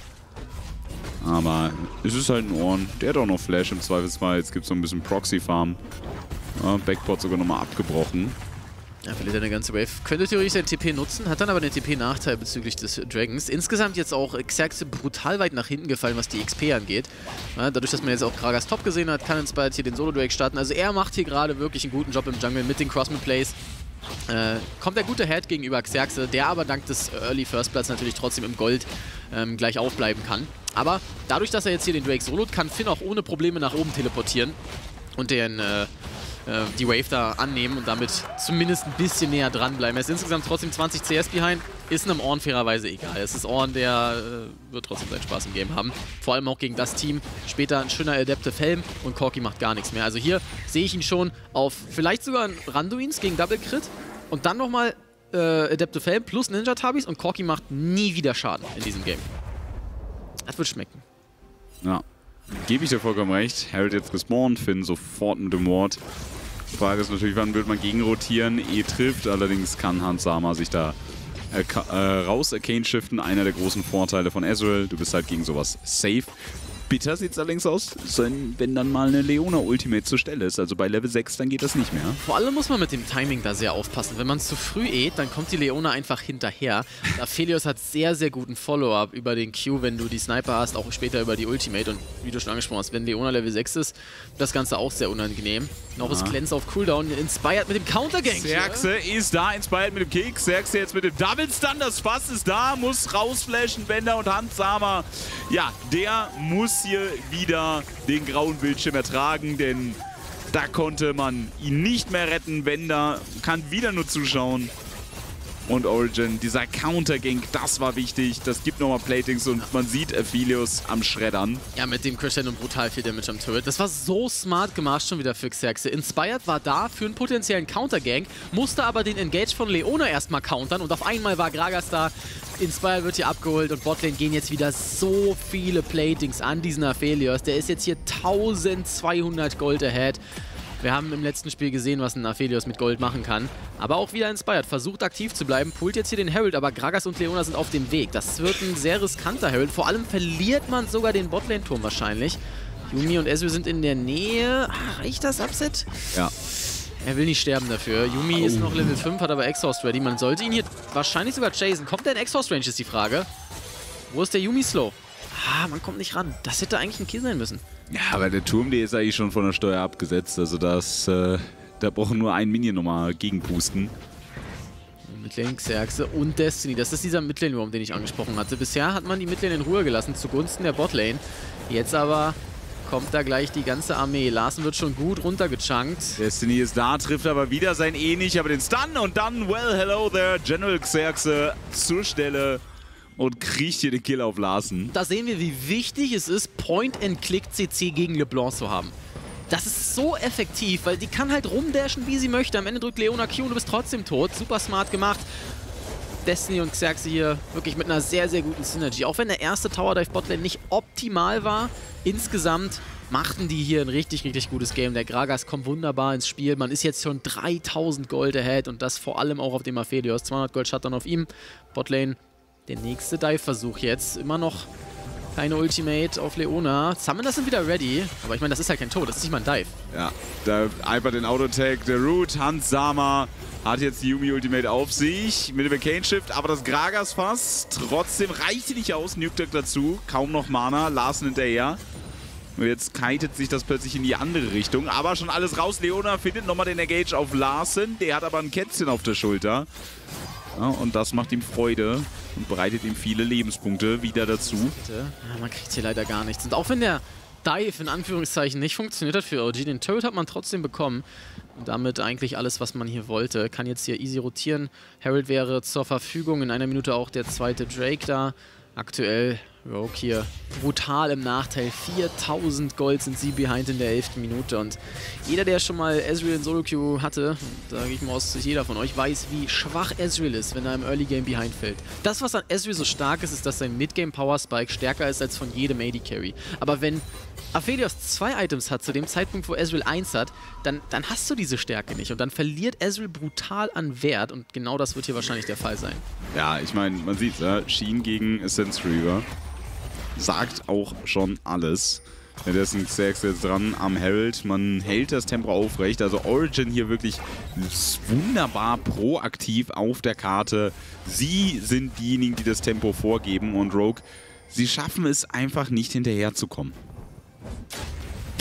Aber es ist halt ein Ohren. Der hat auch noch Flash im Zweifelsfall. Jetzt gibt es so ein bisschen Proxy-Farm. Ja, Backport sogar nochmal abgebrochen. Ja, verliert eine ganze Wave. Könnte theoretisch den TP nutzen, hat dann aber den TP-Nachteil bezüglich des Dragons. Insgesamt jetzt auch Xerxe brutal weit nach hinten gefallen, was die XP angeht. Ja, dadurch, dass man jetzt auch Gragas Top gesehen hat, kann Inspired hier den Solo-Drake starten. Also er macht hier gerade wirklich einen guten Job im Jungle mit den Crossman-Plays. Kommt der gute Head gegenüber Xerxe, der aber dank des Early First Bloods natürlich trotzdem im Gold gleich aufbleiben kann. Aber dadurch, dass er jetzt hier den Drake solot, kann Finn auch ohne Probleme nach oben teleportieren und den, die Wave da annehmen und damit zumindest ein bisschen näher dranbleiben. Er ist insgesamt trotzdem 20 CS behind. ist einem Ornn fairerweise egal. Es ist Ornn, der wird trotzdem seinen Spaß im Game haben. Vor allem auch gegen das Team. Später ein schöner Adaptive Helm und Corki macht gar nichts mehr. Also hier sehe ich ihn schon auf vielleicht sogar einen Randuins gegen Double Crit und dann nochmal Adaptive Helm plus Ninja Tabis und Corki macht nie wieder Schaden in diesem Game. Das wird schmecken. Ja, gebe ich dir vollkommen recht. Harold jetzt gespawnt, Finn sofort mit dem Ward. Die Frage ist natürlich, wann wird man gegenrotieren? Trifft, allerdings kann Hans Sama sich da raus Arcane-shiften. Einer der großen Vorteile von Ezreal. Du bist halt gegen sowas safe. Bitter sieht es allerdings aus, wenn dann mal eine Leona-Ultimate zur Stelle ist. Also bei Level 6, dann geht das nicht mehr. Vor allem muss man mit dem Timing da sehr aufpassen. Wenn man zu früh dann kommt die Leona einfach hinterher. Aphelios hat sehr, sehr guten Follow-up über den Q, wenn du die Sniper hast, auch später über die Ultimate. Und wie du schon angesprochen hast, wenn Leona Level 6 ist, das Ganze auch sehr unangenehm. Noch ist Cleanse auf Cooldown, Inspired mit dem Countergang. Xerxe ist da, Inspired mit dem Kick. Xerxe jetzt mit dem Double Stun, das Fass ist da, muss rausflashen. Bender und Hans Sama, ja, der muss hier wieder den grauen Bildschirm ertragen, denn da konnte man ihn nicht mehr retten. Bender kann wieder nur zuschauen. Und Origen, dieser Countergank, das war wichtig. Das gibt nochmal Platings und man sieht Aphelios am Schreddern. Ja, mit dem Crescendo und brutal viel Damage am Turret. Das war so smart gemacht schon wieder für Xerxe. Inspired war da für einen potenziellen Countergank, musste aber den Engage von Leona erstmal countern und auf einmal war Gragas da. Inspired wird hier abgeholt und Botlane gehen jetzt wieder so viele Platings an diesen Aphelios. Der ist jetzt hier 1200 Gold ahead. Wir haben im letzten Spiel gesehen, was ein Aphelios mit Gold machen kann. Aber auch wieder Inspired. Versucht aktiv zu bleiben, pullt jetzt hier den Herald, aber Gragas und Leona sind auf dem Weg. Das wird ein sehr riskanter Herald. Vor allem verliert man sogar den Botlane-Turm wahrscheinlich. Yuumi und Ezreal sind in der Nähe. Reicht das Upset? Ja. Er will nicht sterben dafür. Yuumi ist noch Level 5, hat aber Exhaust ready. Man sollte ihn hier wahrscheinlich sogar chasen. Kommt der in Exhaust Range, ist die Frage. Wo ist der Yuumi Slow? Man kommt nicht ran. Das hätte eigentlich ein Kill sein müssen. Ja, aber der Turm, der ist eigentlich schon von der Steuer abgesetzt. Also da brauchen nur ein Minion nochmal gegenpusten. Midlane, Xerxe und Destiny. Das ist dieser Midlane-Roam, den ich angesprochen hatte. Bisher hat man die Midlane in Ruhe gelassen zugunsten der Botlane. Jetzt aber kommt da gleich die ganze Armee. Larsen wird schon gut runtergechunkt. Destiny ist da, trifft aber wieder sein nicht, aber den Stun und dann, well, hello there, General Xerxe zur Stelle. Und kriegt hier den Kill auf Larsen. Da sehen wir, wie wichtig es ist, Point-and-Click-CC gegen LeBlanc zu haben. Das ist so effektiv, weil die kann halt rumdashen, wie sie möchte. Am Ende drückt Leona Q und du bist trotzdem tot. Super smart gemacht. Destiny und Xerxe hier wirklich mit einer sehr, sehr guten Synergy. Auch wenn der erste Tower Dive Botlane nicht optimal war, insgesamt machten die hier ein richtig, richtig gutes Game. Der Gragas kommt wunderbar ins Spiel. Man ist jetzt schon 3000 Gold ahead und das vor allem auch auf dem Aphelios. 200 Gold Shutdown auf ihm. Botlane. Der nächste Dive-Versuch jetzt. Immer noch keine Ultimate auf Leona. Summoners sind wieder ready. Aber ich meine, das ist halt kein Tod. Das ist nicht mal ein Dive. Ja, da einfach den Auto-Tag. Der Root, Hans Sama hat jetzt die Yuumi-Ultimate auf sich. Mit dem Arcane-Shift. Aber das Gragas-Fass trotzdem reicht nicht aus. Nuke dazu. Kaum noch Mana. Larsen hinterher. Und jetzt kitet sich das plötzlich in die andere Richtung. Aber schon alles raus. Leona findet nochmal den Engage auf Larsen. Der hat aber ein Kätzchen auf der Schulter. Ja, und das macht ihm Freude und bereitet ihm viele Lebenspunkte wieder dazu. Ja, man kriegt hier leider gar nichts. Und auch wenn der Dive in Anführungszeichen nicht funktioniert hat für OG, den Turret hat man trotzdem bekommen. Und damit eigentlich alles, was man hier wollte. Kann jetzt hier easy rotieren. Herald wäre zur Verfügung. In einer Minute auch der zweite Drake da. Aktuell Rogue hier brutal im Nachteil. 4000 Gold sind sie behind in der 11. Minute. Und jeder, der schon mal Ezreal in Solo-Queue hatte, da gehe ich mal aus, jeder von euch weiß, wie schwach Ezreal ist, wenn er im Early Game behind fällt. Das, was an Ezreal so stark ist, ist, dass sein Mid-Game Power Spike stärker ist als von jedem AD Carry. Aber wenn Aphelios 2 Items hat, zu dem Zeitpunkt, wo Ezreal 1 hat, dann hast du diese Stärke nicht. Und dann verliert Ezreal brutal an Wert. Und genau das wird hier wahrscheinlich der Fall sein. Ja, ich meine, man sieht es, ja? Sheen gegen Essence Reaver. Sagt auch schon alles. Währenddessen Xerxe jetzt dran am Herald. Man hält das Tempo aufrecht. Also Origen hier wirklich wunderbar proaktiv auf der Karte. Sie sind diejenigen, die das Tempo vorgeben. Und Rogue, sie schaffen es einfach nicht hinterherzukommen.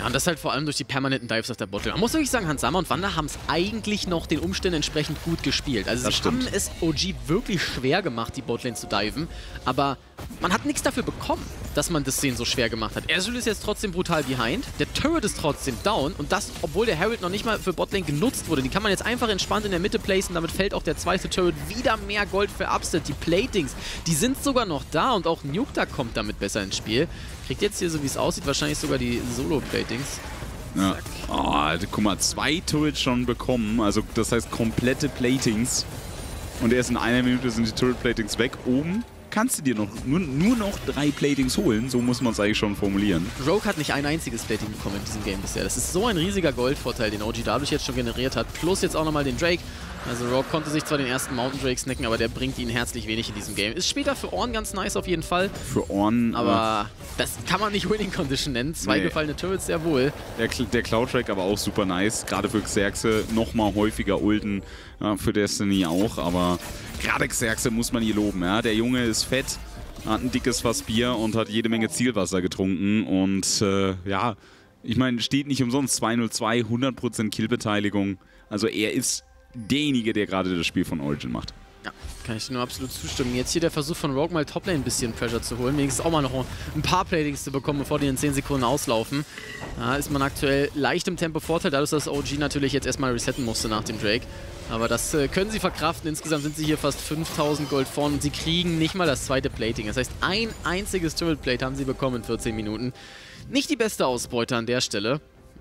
Ja, und das halt vor allem durch die permanenten Dives auf der Botlane. Man muss wirklich sagen, Hans Sama und Wander haben es eigentlich noch den Umständen entsprechend gut gespielt. Also sie haben es OG wirklich schwer gemacht, die Botlane zu diven, aber man hat nichts dafür bekommen, dass man das denen so schwer gemacht hat. Ezreal ist jetzt trotzdem brutal behind, der Turret ist trotzdem down und das, obwohl der Herald noch nicht mal für Botlane genutzt wurde. Die kann man jetzt einfach entspannt in der Mitte placen, damit fällt auch der zweite Turret. Wieder mehr Gold für Upset. Die Platings, die sind sogar noch da und auch Nuke kommt damit besser ins Spiel. Kriegt jetzt hier, so wie es aussieht, wahrscheinlich sogar die Solo-Platings. Ja. Oh, guck mal, 2 Turrets schon bekommen, also das heißt komplette Platings. Und erst in einer Minute sind die Turret-Platings weg. Oben kannst du dir nur noch 3 Platings holen, so muss man es eigentlich schon formulieren. Rogue hat nicht ein einziges Plating bekommen in diesem Game bisher. Das ist so ein riesiger Goldvorteil, den OG dadurch jetzt schon generiert hat. Plus jetzt auch nochmal den Drake. Also Rogue konnte sich zwar den ersten Mountain Drake snacken, aber der bringt ihn herzlich wenig in diesem Game. Ist später für Ornn ganz nice auf jeden Fall. Für Ornn. Aber das kann man nicht Winning Condition nennen. 2 gefallene Turrets sehr wohl. Der Cloud Track aber auch super nice. Gerade für Xerxe nochmal häufiger ulten. Ja, für Destiny auch. Aber gerade Xerxe muss man hier loben. Ja? Der Junge ist fett, hat ein dickes Fass Bier und hat jede Menge Zielwasser getrunken. Und ja, ich meine, steht nicht umsonst 2-0-2, 100% Killbeteiligung. Also er ist derjenige, der gerade das Spiel von Origin macht. Ja, kann ich dir nur absolut zustimmen. Jetzt hier der Versuch von Rogue mal Toplane ein bisschen Pressure zu holen. Wenigstens auch mal noch ein paar Platings zu bekommen, bevor die in 10 Sekunden auslaufen. Da ist man aktuell leicht im Tempo-Vorteil, dadurch, dass OG natürlich jetzt erstmal resetten musste nach dem Drake. Aber das können sie verkraften. Insgesamt sind sie hier fast 5000 Gold vorne und sie kriegen nicht mal das zweite Plating. Das heißt, ein einziges Turret-Plate haben sie bekommen in 14 Minuten. Nicht die beste Ausbeute an der Stelle.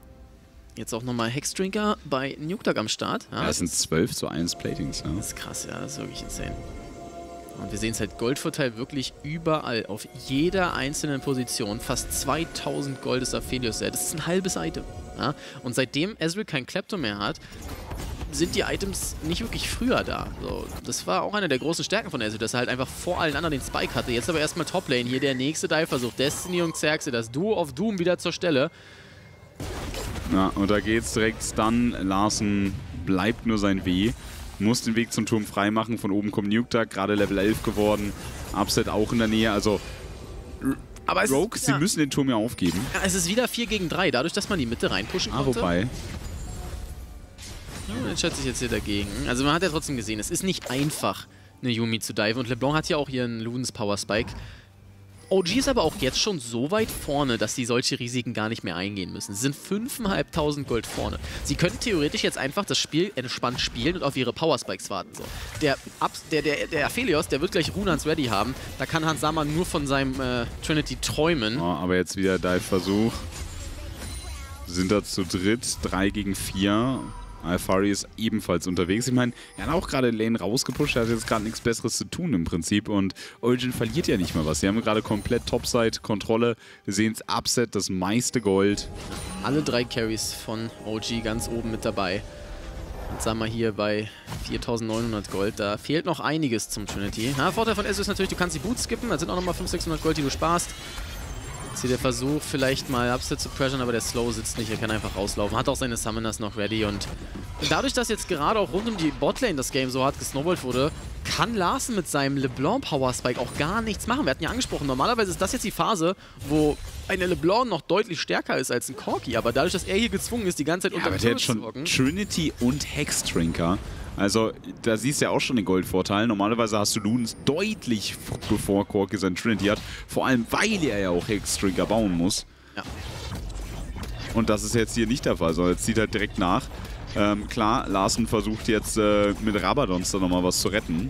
Jetzt auch nochmal Hexdrinker bei Nuke am Start. Ja, das sind 12:1 Platings. Ja. Das ist krass, ja, das ist wirklich insane. Und wir sehen es halt, Goldvorteil wirklich überall, auf jeder einzelnen Position. Fast 2000 Gold ist Aphelios. Das ist ein halbes Item. Ja? Und seitdem Ezreal kein Klepto mehr hat, sind die Items nicht wirklich früher da. So, das war auch eine der großen Stärken von Ezreal, dass er halt einfach vor allen anderen den Spike hatte. Jetzt aber erstmal Toplane, hier der nächste Dive-Versuch. Destiny und Xerxe, das Duo of Doom wieder zur Stelle. Ja, und da geht's direkt Stun. Larssen bleibt nur sein W. Muss den Weg zum Turm freimachen. Von oben kommt Nuke, gerade Level 11 geworden. Upset auch in der Nähe. Also, aber Rogue, sie müssen den Turm ja aufgeben. Ja, es ist wieder 4 gegen 3, dadurch, dass man die Mitte reinpushen konnte. Wobei. Ja, dann schätze ich jetzt hier dagegen. Also man hat ja trotzdem gesehen, es ist nicht einfach, eine Yuumi zu diven. Und LeBlanc hat ja auch hier einen Ludens Power Spike. OG ist aber auch jetzt schon so weit vorne, dass sie solche Risiken gar nicht mehr eingehen müssen. Sie sind 5.500 Gold vorne. Sie können theoretisch jetzt einfach das Spiel entspannt spielen und auf ihre Power Spikes warten. So. Der Aphelios, der wird gleich Runans ready haben. Da kann Hans Sama nur von seinem Trinity träumen. Oh, aber jetzt wieder Dive-Versuch. Sind da zu dritt, 3 gegen 4. Alphari ist ebenfalls unterwegs. Ich meine, er hat auch gerade Lane rausgepusht. Er hat jetzt gerade nichts Besseres zu tun im Prinzip. Und Origin verliert ja nicht mal was. Sie haben gerade komplett Topside-Kontrolle. Wir sehen es, Upset, das meiste Gold. Alle 3 Carries von OG ganz oben mit dabei. Jetzt sagen wir hier bei 4.900 Gold. Da fehlt noch einiges zum Trinity. Ja, Vorteil von Ezreal ist natürlich, du kannst die Boots skippen. Da sind auch nochmal 500-600 Gold, die du sparst. Jetzt hier der Versuch, vielleicht mal Upset zu pressuren, aber der Slow sitzt nicht, er kann einfach rauslaufen. Hat auch seine Summoners noch ready und dadurch, dass jetzt gerade auch rund um die Botlane das Game so hart gesnowballt wurde, kann Larssen mit seinem LeBlanc Power Spike auch gar nichts machen. Wir hatten ja angesprochen, normalerweise ist das jetzt die Phase, wo eine LeBlanc noch deutlich stärker ist als ein Corki, aber dadurch, dass er hier gezwungen ist, die ganze Zeit unter dem Turret zu hocken. Trinity und Hexdrinker. Also, da siehst du ja auch schon den Goldvorteil. Normalerweise hast du Ludens deutlich bevor Corki sein Trinity hat. Vor allem, weil er ja auch Hexdrinker bauen muss. Ja. Und das ist jetzt hier nicht der Fall, sondern jetzt zieht halt direkt nach. Klar, Larssen versucht jetzt mit Rabadons da nochmal was zu retten.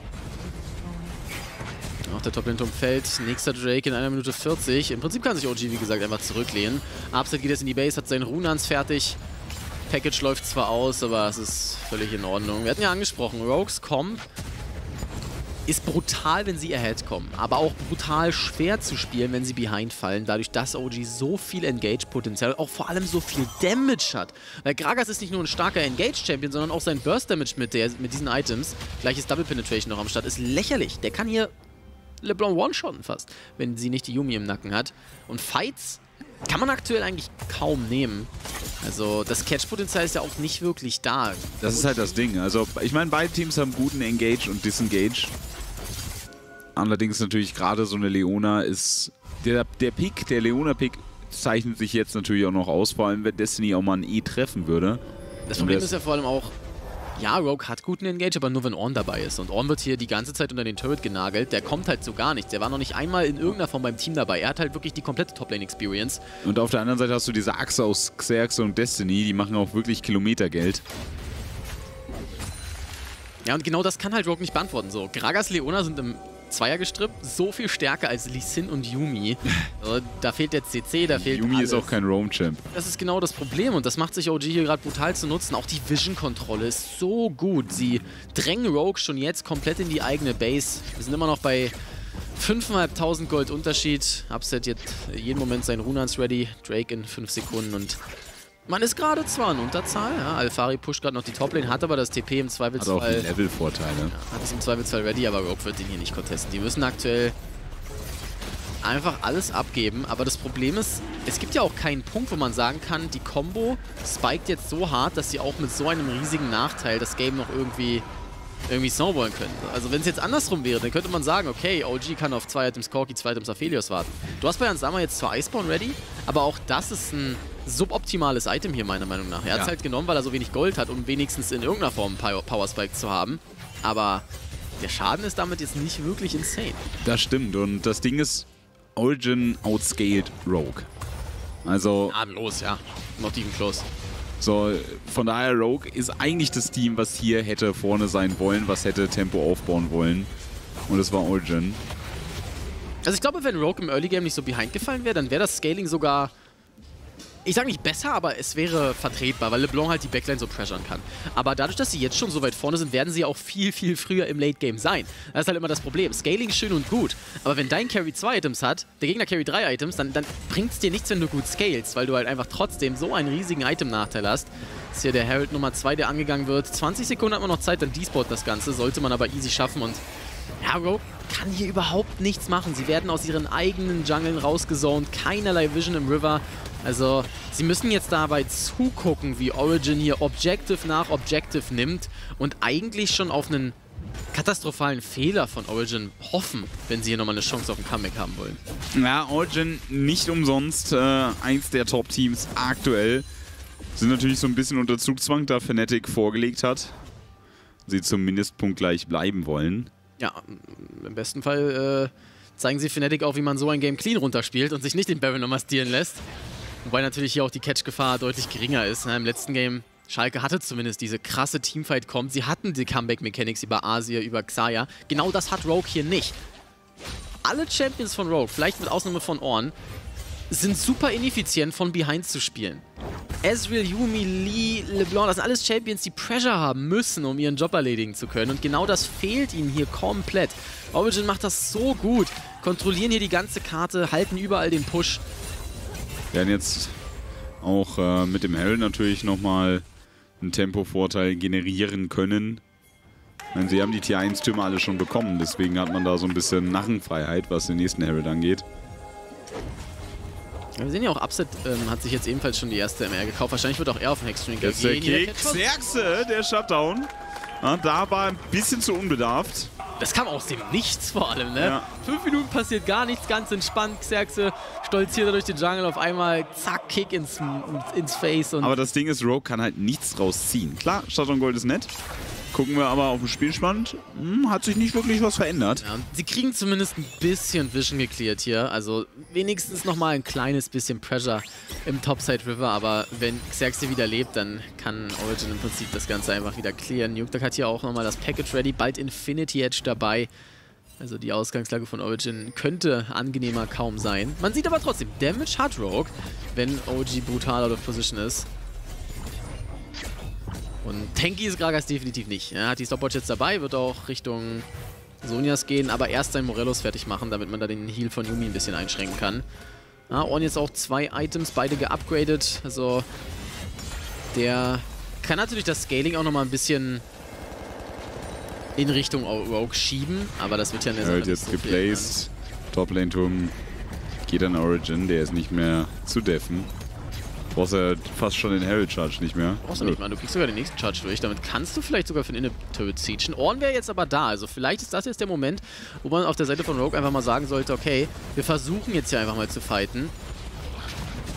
Auch der Top-Lane-Turm fällt. Nächster Drake in 1 Minute 40. Im Prinzip kann sich OG, wie gesagt, einfach zurücklehnen. Upset geht jetzt in die Base, hat seinen Runans fertig. Package läuft zwar aus, aber es ist völlig in Ordnung. Wir hatten ja angesprochen, Rogues Comp ist brutal, wenn sie ahead kommen, aber auch brutal schwer zu spielen, wenn sie behind fallen, dadurch, dass OG so viel Engage-Potenzial, auch vor allem so viel Damage hat. Weil Gragas ist nicht nur ein starker Engage-Champion, sondern auch sein Burst-Damage mit diesen Items, gleiches Double-Penetration noch am Start, ist lächerlich. Der kann hier LeBlanc one-shotten fast, wenn sie nicht die Yuumi im Nacken hat. Und Fights kann man aktuell eigentlich kaum nehmen. Also das Catch-Potenzial ist ja auch nicht wirklich da. Das ist halt das Ding. Also ich meine, beide Teams haben guten Engage und Disengage. Allerdings natürlich gerade so eine Leona ist... Der Pick, der Leona-Pick zeichnet sich jetzt natürlich auch noch aus, vor allem wenn Destiny auch mal ein E treffen würde. Das Problem ist ja vor allem auch, ja, Rogue hat guten Engage, aber nur wenn Ornn dabei ist. Und Ornn wird hier die ganze Zeit unter den Turret genagelt. Der kommt halt so gar nichts. Der war noch nicht einmal in irgendeiner Form beim Team dabei. Er hat halt wirklich die komplette Top-Lane-Experience. Und auf der anderen Seite hast du diese Achse aus Xerxes und Destiny, die machen auch wirklich Kilometergeld. Ja, und genau das kann halt Rogue nicht beantworten. So, Gragas, Leona sind im Zweiergestrip so viel stärker als Lee Sin und Yuumi. Also, da fehlt der CC, da fehlt Yuumi alles. ist auch kein Roam-Champ. Das ist genau das Problem und das macht sich OG hier gerade brutal zu nutzen. Auch die Vision-Kontrolle ist so gut. Sie drängen Rogue schon jetzt komplett in die eigene Base. Wir sind immer noch bei 5.500 Gold Unterschied. Upset jetzt jeden Moment sein Runans ready. Drake in 5 Sekunden und man ist gerade zwar in Unterzahl. Ja, Alphari pusht gerade noch die Toplane, hat aber das TP im Zweifelsfall. Hat auch die Level-Vorteile. Ja, hat es im Zweifelsfall ready, aber Rogue wird den hier nicht contesten. Die müssen aktuell einfach alles abgeben. Aber das Problem ist, es gibt ja auch keinen Punkt, wo man sagen kann, die Combo spiked jetzt so hart, dass sie auch mit so einem riesigen Nachteil das Game noch irgendwie snowballen können. Also wenn es jetzt andersrum wäre, dann könnte man sagen, okay, OG kann auf 2 Items Corki, 2 Items Aphelios warten. Du hast bei Ansama jetzt zwar Iceborne ready, aber auch das ist ein suboptimales Item hier meiner Meinung nach. Er hat es halt genommen, weil er so wenig Gold hat, um wenigstens in irgendeiner Form Power Spike zu haben. Aber der Schaden ist damit jetzt nicht wirklich insane. Das stimmt und das Ding ist, Origin outscaled Rogue. Also... Gnadenlos, ja. Not even close. So, von daher Rogue ist eigentlich das Team, was hier hätte vorne sein wollen, was hätte Tempo aufbauen wollen. Und es war Origin. Also ich glaube, wenn Rogue im Early Game nicht so behind gefallen wäre, dann wäre das Scaling sogar, ich sage nicht besser, aber es wäre vertretbar, weil LeBlanc halt die Backline so pressuren kann. Aber dadurch, dass sie jetzt schon so weit vorne sind, werden sie auch viel, viel früher im Late Game sein. Das ist halt immer das Problem. Scaling ist schön und gut, aber wenn dein Carry 2 Items hat, der Gegner Carry 3 Items, dann bringt es dir nichts, wenn du gut scalest, weil du halt einfach trotzdem so einen riesigen Item-Nachteil hast. Das ist hier der Herald Nummer 2, der angegangen wird. 20 Sekunden hat man noch Zeit, dann despot das Ganze, sollte man aber easy schaffen und ja, Rogue kann hier überhaupt nichts machen. Sie werden aus ihren eigenen Junglen rausgezoned, keinerlei Vision im River. Also, sie müssen jetzt dabei zugucken, wie Origin hier Objective nach Objective nimmt und eigentlich schon auf einen katastrophalen Fehler von Origin hoffen, wenn sie hier nochmal eine Chance auf ein Comeback haben wollen. Ja, Origin nicht umsonst eins der Top-Teams aktuell. Sind natürlich so ein bisschen unter Zugzwang, da Fnatic vorgelegt hat. Sie zumindest punktgleich bleiben wollen. Ja, im besten Fall zeigen sie Fnatic auch, wie man so ein Game clean runterspielt und sich nicht den Baron nochmal stealen lässt. Wobei natürlich hier auch die Catch-Gefahr deutlich geringer ist. Im letzten Game, Schalke hatte zumindest diese krasse Teamfight kommt. Sie hatten die Comeback-Mechanics über Asia, über Xayah. Genau das hat Rogue hier nicht. Alle Champions von Rogue, vielleicht mit Ausnahme von Ornn, sind super ineffizient von Behind zu spielen. Ezreal, Yuumi, Lee, LeBlanc, das sind alles Champions, die Pressure haben müssen, um ihren Job erledigen zu können. Und genau das fehlt ihnen hier komplett. Origin macht das so gut. Kontrollieren hier die ganze Karte, halten überall den Push. Werden jetzt auch mit dem Herald natürlich nochmal einen Tempovorteil generieren können. Meine, sie haben die Tier 1 Türme alle schon bekommen, deswegen hat man da so ein bisschen Narrenfreiheit, was den nächsten Herald angeht. Ja, wir sehen ja auch, Upset hat sich jetzt ebenfalls schon die erste MR gekauft. Wahrscheinlich wird auch er auf den Hexdrinker gehen. Der Kick, Xerxes, der Shutdown. Ja, da war ein bisschen zu unbedarft. Das kam aus dem Nichts vor allem, ne? Ja. 5 Minuten passiert gar nichts, ganz entspannt. Xerxes stolziert durch den Jungle, auf einmal zack, Kick ins Face. Und aber das Ding ist, Rogue kann halt nichts rausziehen. Klar, Shutdown Gold ist nett. Gucken wir aber auf den Spielstand, hat sich nicht wirklich was verändert. Ja, sie kriegen zumindest ein bisschen Vision gecleared hier, also wenigstens nochmal ein kleines bisschen Pressure im Topside River, aber wenn Xerxes wieder lebt, dann kann Origin im Prinzip das Ganze einfach wieder clearen. Nukeduck hat hier auch nochmal das Package ready, bald Infinity Edge dabei. Also die Ausgangslage von Origin könnte angenehmer kaum sein. Man sieht aber trotzdem, Damage hat Rogue, wenn OG brutal out of position ist. Und tanky ist Gragas definitiv nicht. Er hat die Stopwatch jetzt dabei, wird auch Richtung Sonias gehen, aber erst seinen Morellos fertig machen, damit man da den Heal von Yuumi ein bisschen einschränken kann. Ja, Ornn jetzt auch 2 Items, beide geupgradet. Also der kann natürlich das Scaling auch nochmal ein bisschen in Richtung Rogue schieben, aber das wird ja in der Sache nicht jetzt so geplaced. Top-Lane-Turm geht an Origin, der ist nicht mehr zu deffen. Brauchst ja fast schon den Herald Charge nicht mehr. Brauchst du nicht mal, du kriegst sogar den nächsten Charge durch. Damit kannst du vielleicht sogar für den Inhib-Turret siechen. Ornn wäre jetzt aber da, also vielleicht ist das jetzt der Moment, wo man auf der Seite von Rogue einfach mal sagen sollte, okay, wir versuchen jetzt hier einfach mal zu fighten.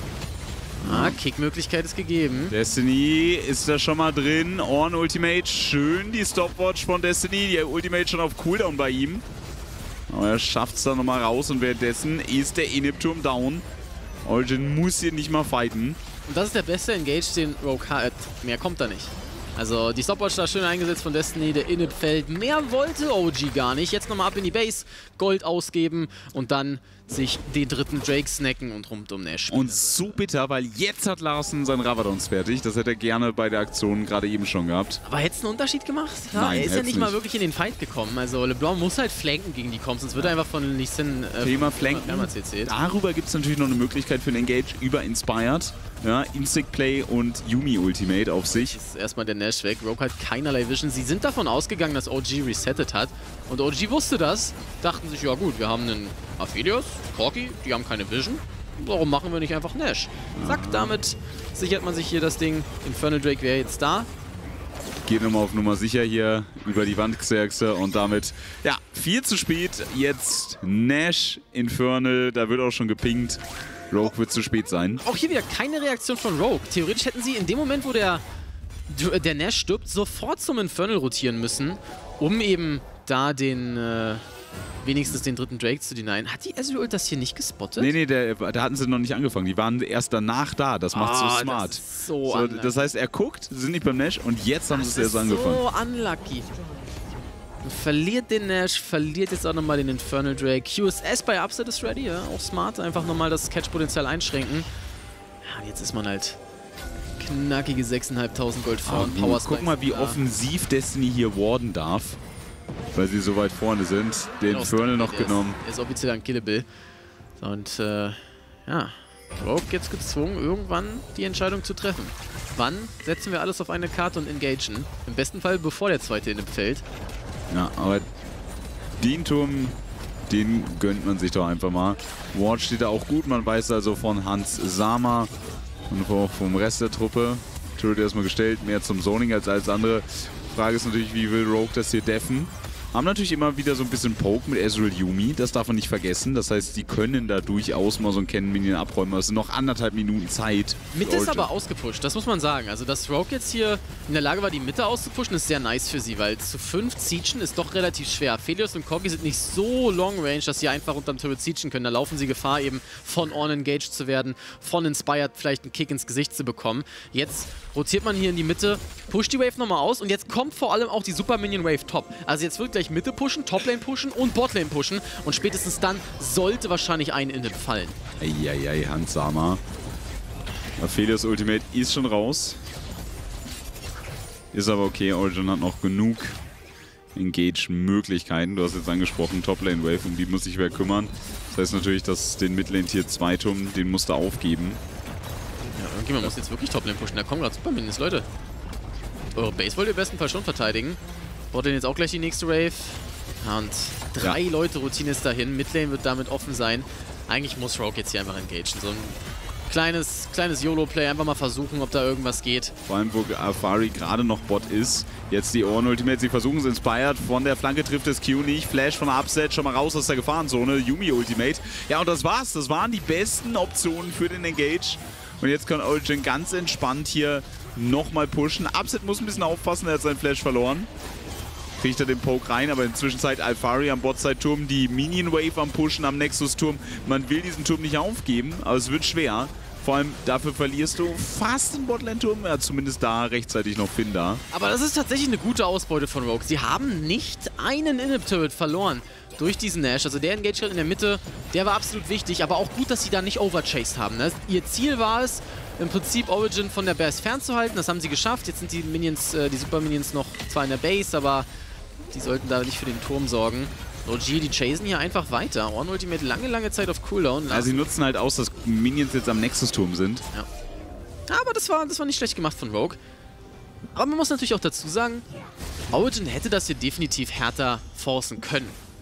Ja, Kickmöglichkeit ist gegeben. Destiny ist da schon mal drin. Ornn Ultimate, schön die Stopwatch von Destiny. Die Ultimate schon auf Cooldown bei ihm. Aber er schafft es dann nochmal raus und währenddessen ist der Inhib-Turm down. Origin muss hier nicht mal fighten. Und das ist der beste Engage, den Rogue hat. Mehr kommt da nicht. Also die Stopwatch da schön eingesetzt von Destiny, der Inhib fällt. Mehr wollte OG gar nicht. Jetzt nochmal ab in die Base, Gold ausgeben und dann sich den dritten Drake snacken und rund um Nash spielen. Und so bitter, weil jetzt hat Larssen sein Ravadons fertig. Das hätte er gerne bei der Aktion gerade eben schon gehabt. Aber hätte es einen Unterschied gemacht? Ja, Nein, er ist ja nicht mal wirklich in den Fight gekommen. Also LeBlanc muss halt flanken gegen die Comps, sonst wird er einfach von Lee Sin Thema Flanken. Darüber gibt es natürlich noch eine Möglichkeit für einen Engage über Inspired. Ja, Instinct Play und Yuumi Ultimate auf sich. Das ist erstmal der Nash weg. Rogue hat keinerlei Vision. Sie sind davon ausgegangen, dass OG resettet hat. Und OG wusste das. Dachten sich, ja gut, wir haben einen Aphelios, Corki, die haben keine Vision. Warum machen wir nicht einfach Nash? Zack, damit sichert man sich hier das Ding. Infernal Drake wäre jetzt da. Geht nochmal auf Nummer sicher hier über die Wand Xerxe und damit, ja, viel zu spät. Jetzt Nash, Infernal, da wird auch schon gepinkt. Rogue wird zu spät sein. Auch hier wieder keine Reaktion von Rogue. Theoretisch hätten sie in dem Moment, wo der Nash stirbt, sofort zum Infernal rotieren müssen, um eben da den wenigstens den dritten Drake zu denyen. Hat die Ezreal das hier nicht gespottet? Nee, da hatten sie noch nicht angefangen. Die waren erst danach da. Das macht so smart. Das ist so das heißt, er guckt, sind nicht beim Nash und jetzt haben sie es erst angefangen. So unlucky. Verliert den Nash, verliert jetzt auch nochmal den Infernal Drake. QSS bei Upset ist ready, ja, auch smart. Einfach nochmal das Catch-Potenzial einschränken. Ja, und jetzt ist man halt knackige 6.500 Gold vor. Guck mal, wie offensiv Destiny hier warden darf. Weil sie so weit vorne sind. Den Infernal noch genommen. Er ist offiziell unkillable. Und ja, Rogue jetzt gezwungen, irgendwann die Entscheidung zu treffen. Wann setzen wir alles auf eine Karte und engagen? Im besten Fall, bevor der zweite in dem Feld. Ja, aber den Turm, den gönnt man sich doch einfach mal. Ward steht da auch gut, man weiß also von Hans Sama und auch vom Rest der Truppe. Turret erstmal gestellt, mehr zum Zoning als alles andere. Frage ist natürlich, wie will Rogue das hier deffen? Haben natürlich immer wieder so ein bisschen Poke mit Ezreal Yuumi, das darf man nicht vergessen. Das heißt, die können da durchaus mal so einen Kennen-Minion abräumen. Es sind noch 1,5 Minuten Zeit. Mitte ist aber ausgepusht, das muss man sagen. Also, dass Rogue jetzt hier in der Lage war, die Mitte auszupushen, ist sehr nice für sie, weil zu 5 Siechen ist doch relativ schwer. Aphelios und Corki sind nicht so long range, dass sie einfach unterm Turret siechen können. Da laufen sie Gefahr, eben von Ornn engaged zu werden, von Inspired vielleicht einen Kick ins Gesicht zu bekommen. Jetzt rotiert man hier in die Mitte, pusht die Wave nochmal aus und jetzt kommt vor allem auch die Super Minion Wave Top. Also jetzt wird gleich Mitte pushen, Toplane pushen und Botlane pushen und spätestens dann sollte wahrscheinlich ein Inhib fallen. Eieiei, Hans Sama. Aphelios Ultimate ist schon raus. Ist aber okay, Origin hat noch genug Engage-Möglichkeiten. Du hast jetzt angesprochen, Toplane Wave, um die muss sich wer kümmern. Das heißt natürlich, dass den Midlane Tier 2 Turm, den musst du aufgeben. Ja, irgendjemand muss jetzt wirklich Toplane pushen. Da kommen gerade Super Minions, Leute. Eure Base wollt ihr im besten Fall schon verteidigen. Botlane jetzt auch gleich die nächste Wave. Und 3 Leute Routine ist dahin. Midlane wird damit offen sein. Eigentlich muss Rogue jetzt hier einfach engagen. So ein kleines YOLO-Play. Einfach mal versuchen, ob da irgendwas geht. Vor allem, wo Ahfari gerade noch Bot ist. Jetzt die Ornn Ultimate. Sie versuchen es Inspired. Von der Flanke trifft es Q nicht. Flash von Upset. Schon mal raus aus der Gefahrenzone. Yuumi Ultimate. Ja, und das war's. Das waren die besten Optionen für den Engage. Und jetzt kann Origin ganz entspannt hier nochmal pushen. Upset muss ein bisschen aufpassen. Er hat seinen Flash verloren. Kriegt er den Poke rein, aber in der Zwischenzeit Alphari am Botside-Turm, die Minion-Wave am Pushen am Nexus-Turm. Man will diesen Turm nicht aufgeben, aber es wird schwer. Vor allem dafür verlierst du fast den Botlane-Turm. Ja, zumindest da rechtzeitig noch Finn da. Aber das ist tatsächlich eine gute Ausbeute von Rogue. Sie haben nicht einen Inhib-Turret verloren durch diesen Nash. Also der Engage in der Mitte, der war absolut wichtig, aber auch gut, dass sie da nicht overchased haben. Ne? Ihr Ziel war es, im Prinzip Origin von der Base fernzuhalten. Das haben sie geschafft. Jetzt sind die Minions, die Super Minions noch zwar in der Base, aber die sollten da nicht für den Turm sorgen. OG, die chasen hier einfach weiter. Ornn Ultimate lange Zeit auf Cooldown. Also sie nutzen halt aus, dass Minions jetzt am Nexus-Turm sind. Ja. Aber das war nicht schlecht gemacht von Rogue. Aber man muss natürlich auch dazu sagen, Origin hätte das hier definitiv härter forcen können.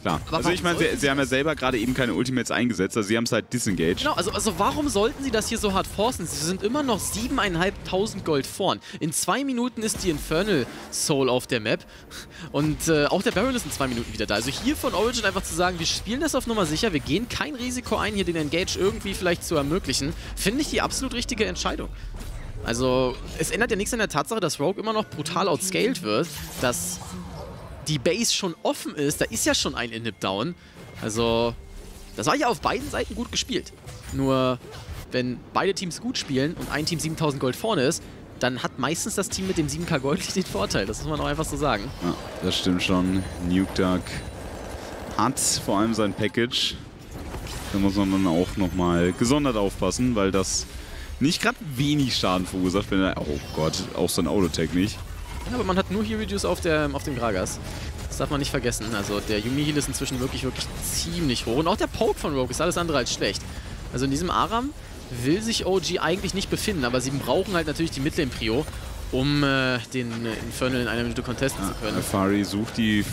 Klar. Also ich meine, sie haben ja selber gerade eben keine Ultimates eingesetzt, also sie haben es halt disengaged. Genau, also warum sollten sie das hier so hart forcen? Sie sind immer noch 7.500 Gold vorn. In 2 Minuten ist die Infernal Soul auf der Map und auch der Baron ist in 2 Minuten wieder da. Also hier von Origin einfach zu sagen, wir spielen das auf Nummer sicher, wir gehen kein Risiko ein, hier den Engage irgendwie vielleicht zu ermöglichen, finde ich die absolut richtige Entscheidung. Also es ändert ja nichts an der Tatsache, dass Rogue immer noch brutal outscaled wird, dass die Base schon offen ist, da ist ja schon ein Inhib down. Also, das war ja auf beiden Seiten gut gespielt. Nur, wenn beide Teams gut spielen und ein Team 7.000 Gold vorne ist, dann hat meistens das Team mit dem 7k Gold den Vorteil. Das muss man auch einfach so sagen. Ja, das stimmt schon. Nukeduck hat vor allem sein Package. Da muss man dann auch nochmal gesondert aufpassen, weil das nicht gerade wenig Schaden verursacht, wenn er... Oh Gott, auch sein Autotech nicht. Ja, aber man hat nur Heal Reduce auf dem Gragas. Das darf man nicht vergessen. Also der Yuumi Heal ist inzwischen wirklich ziemlich hoch. Und auch der Poke von Rogue ist alles andere als schlecht. Also in diesem Aram will sich OG eigentlich nicht befinden, aber sie brauchen halt natürlich die Midlane-Prio, um den Infernal in einer Minute contesten zu können. Alphari sucht die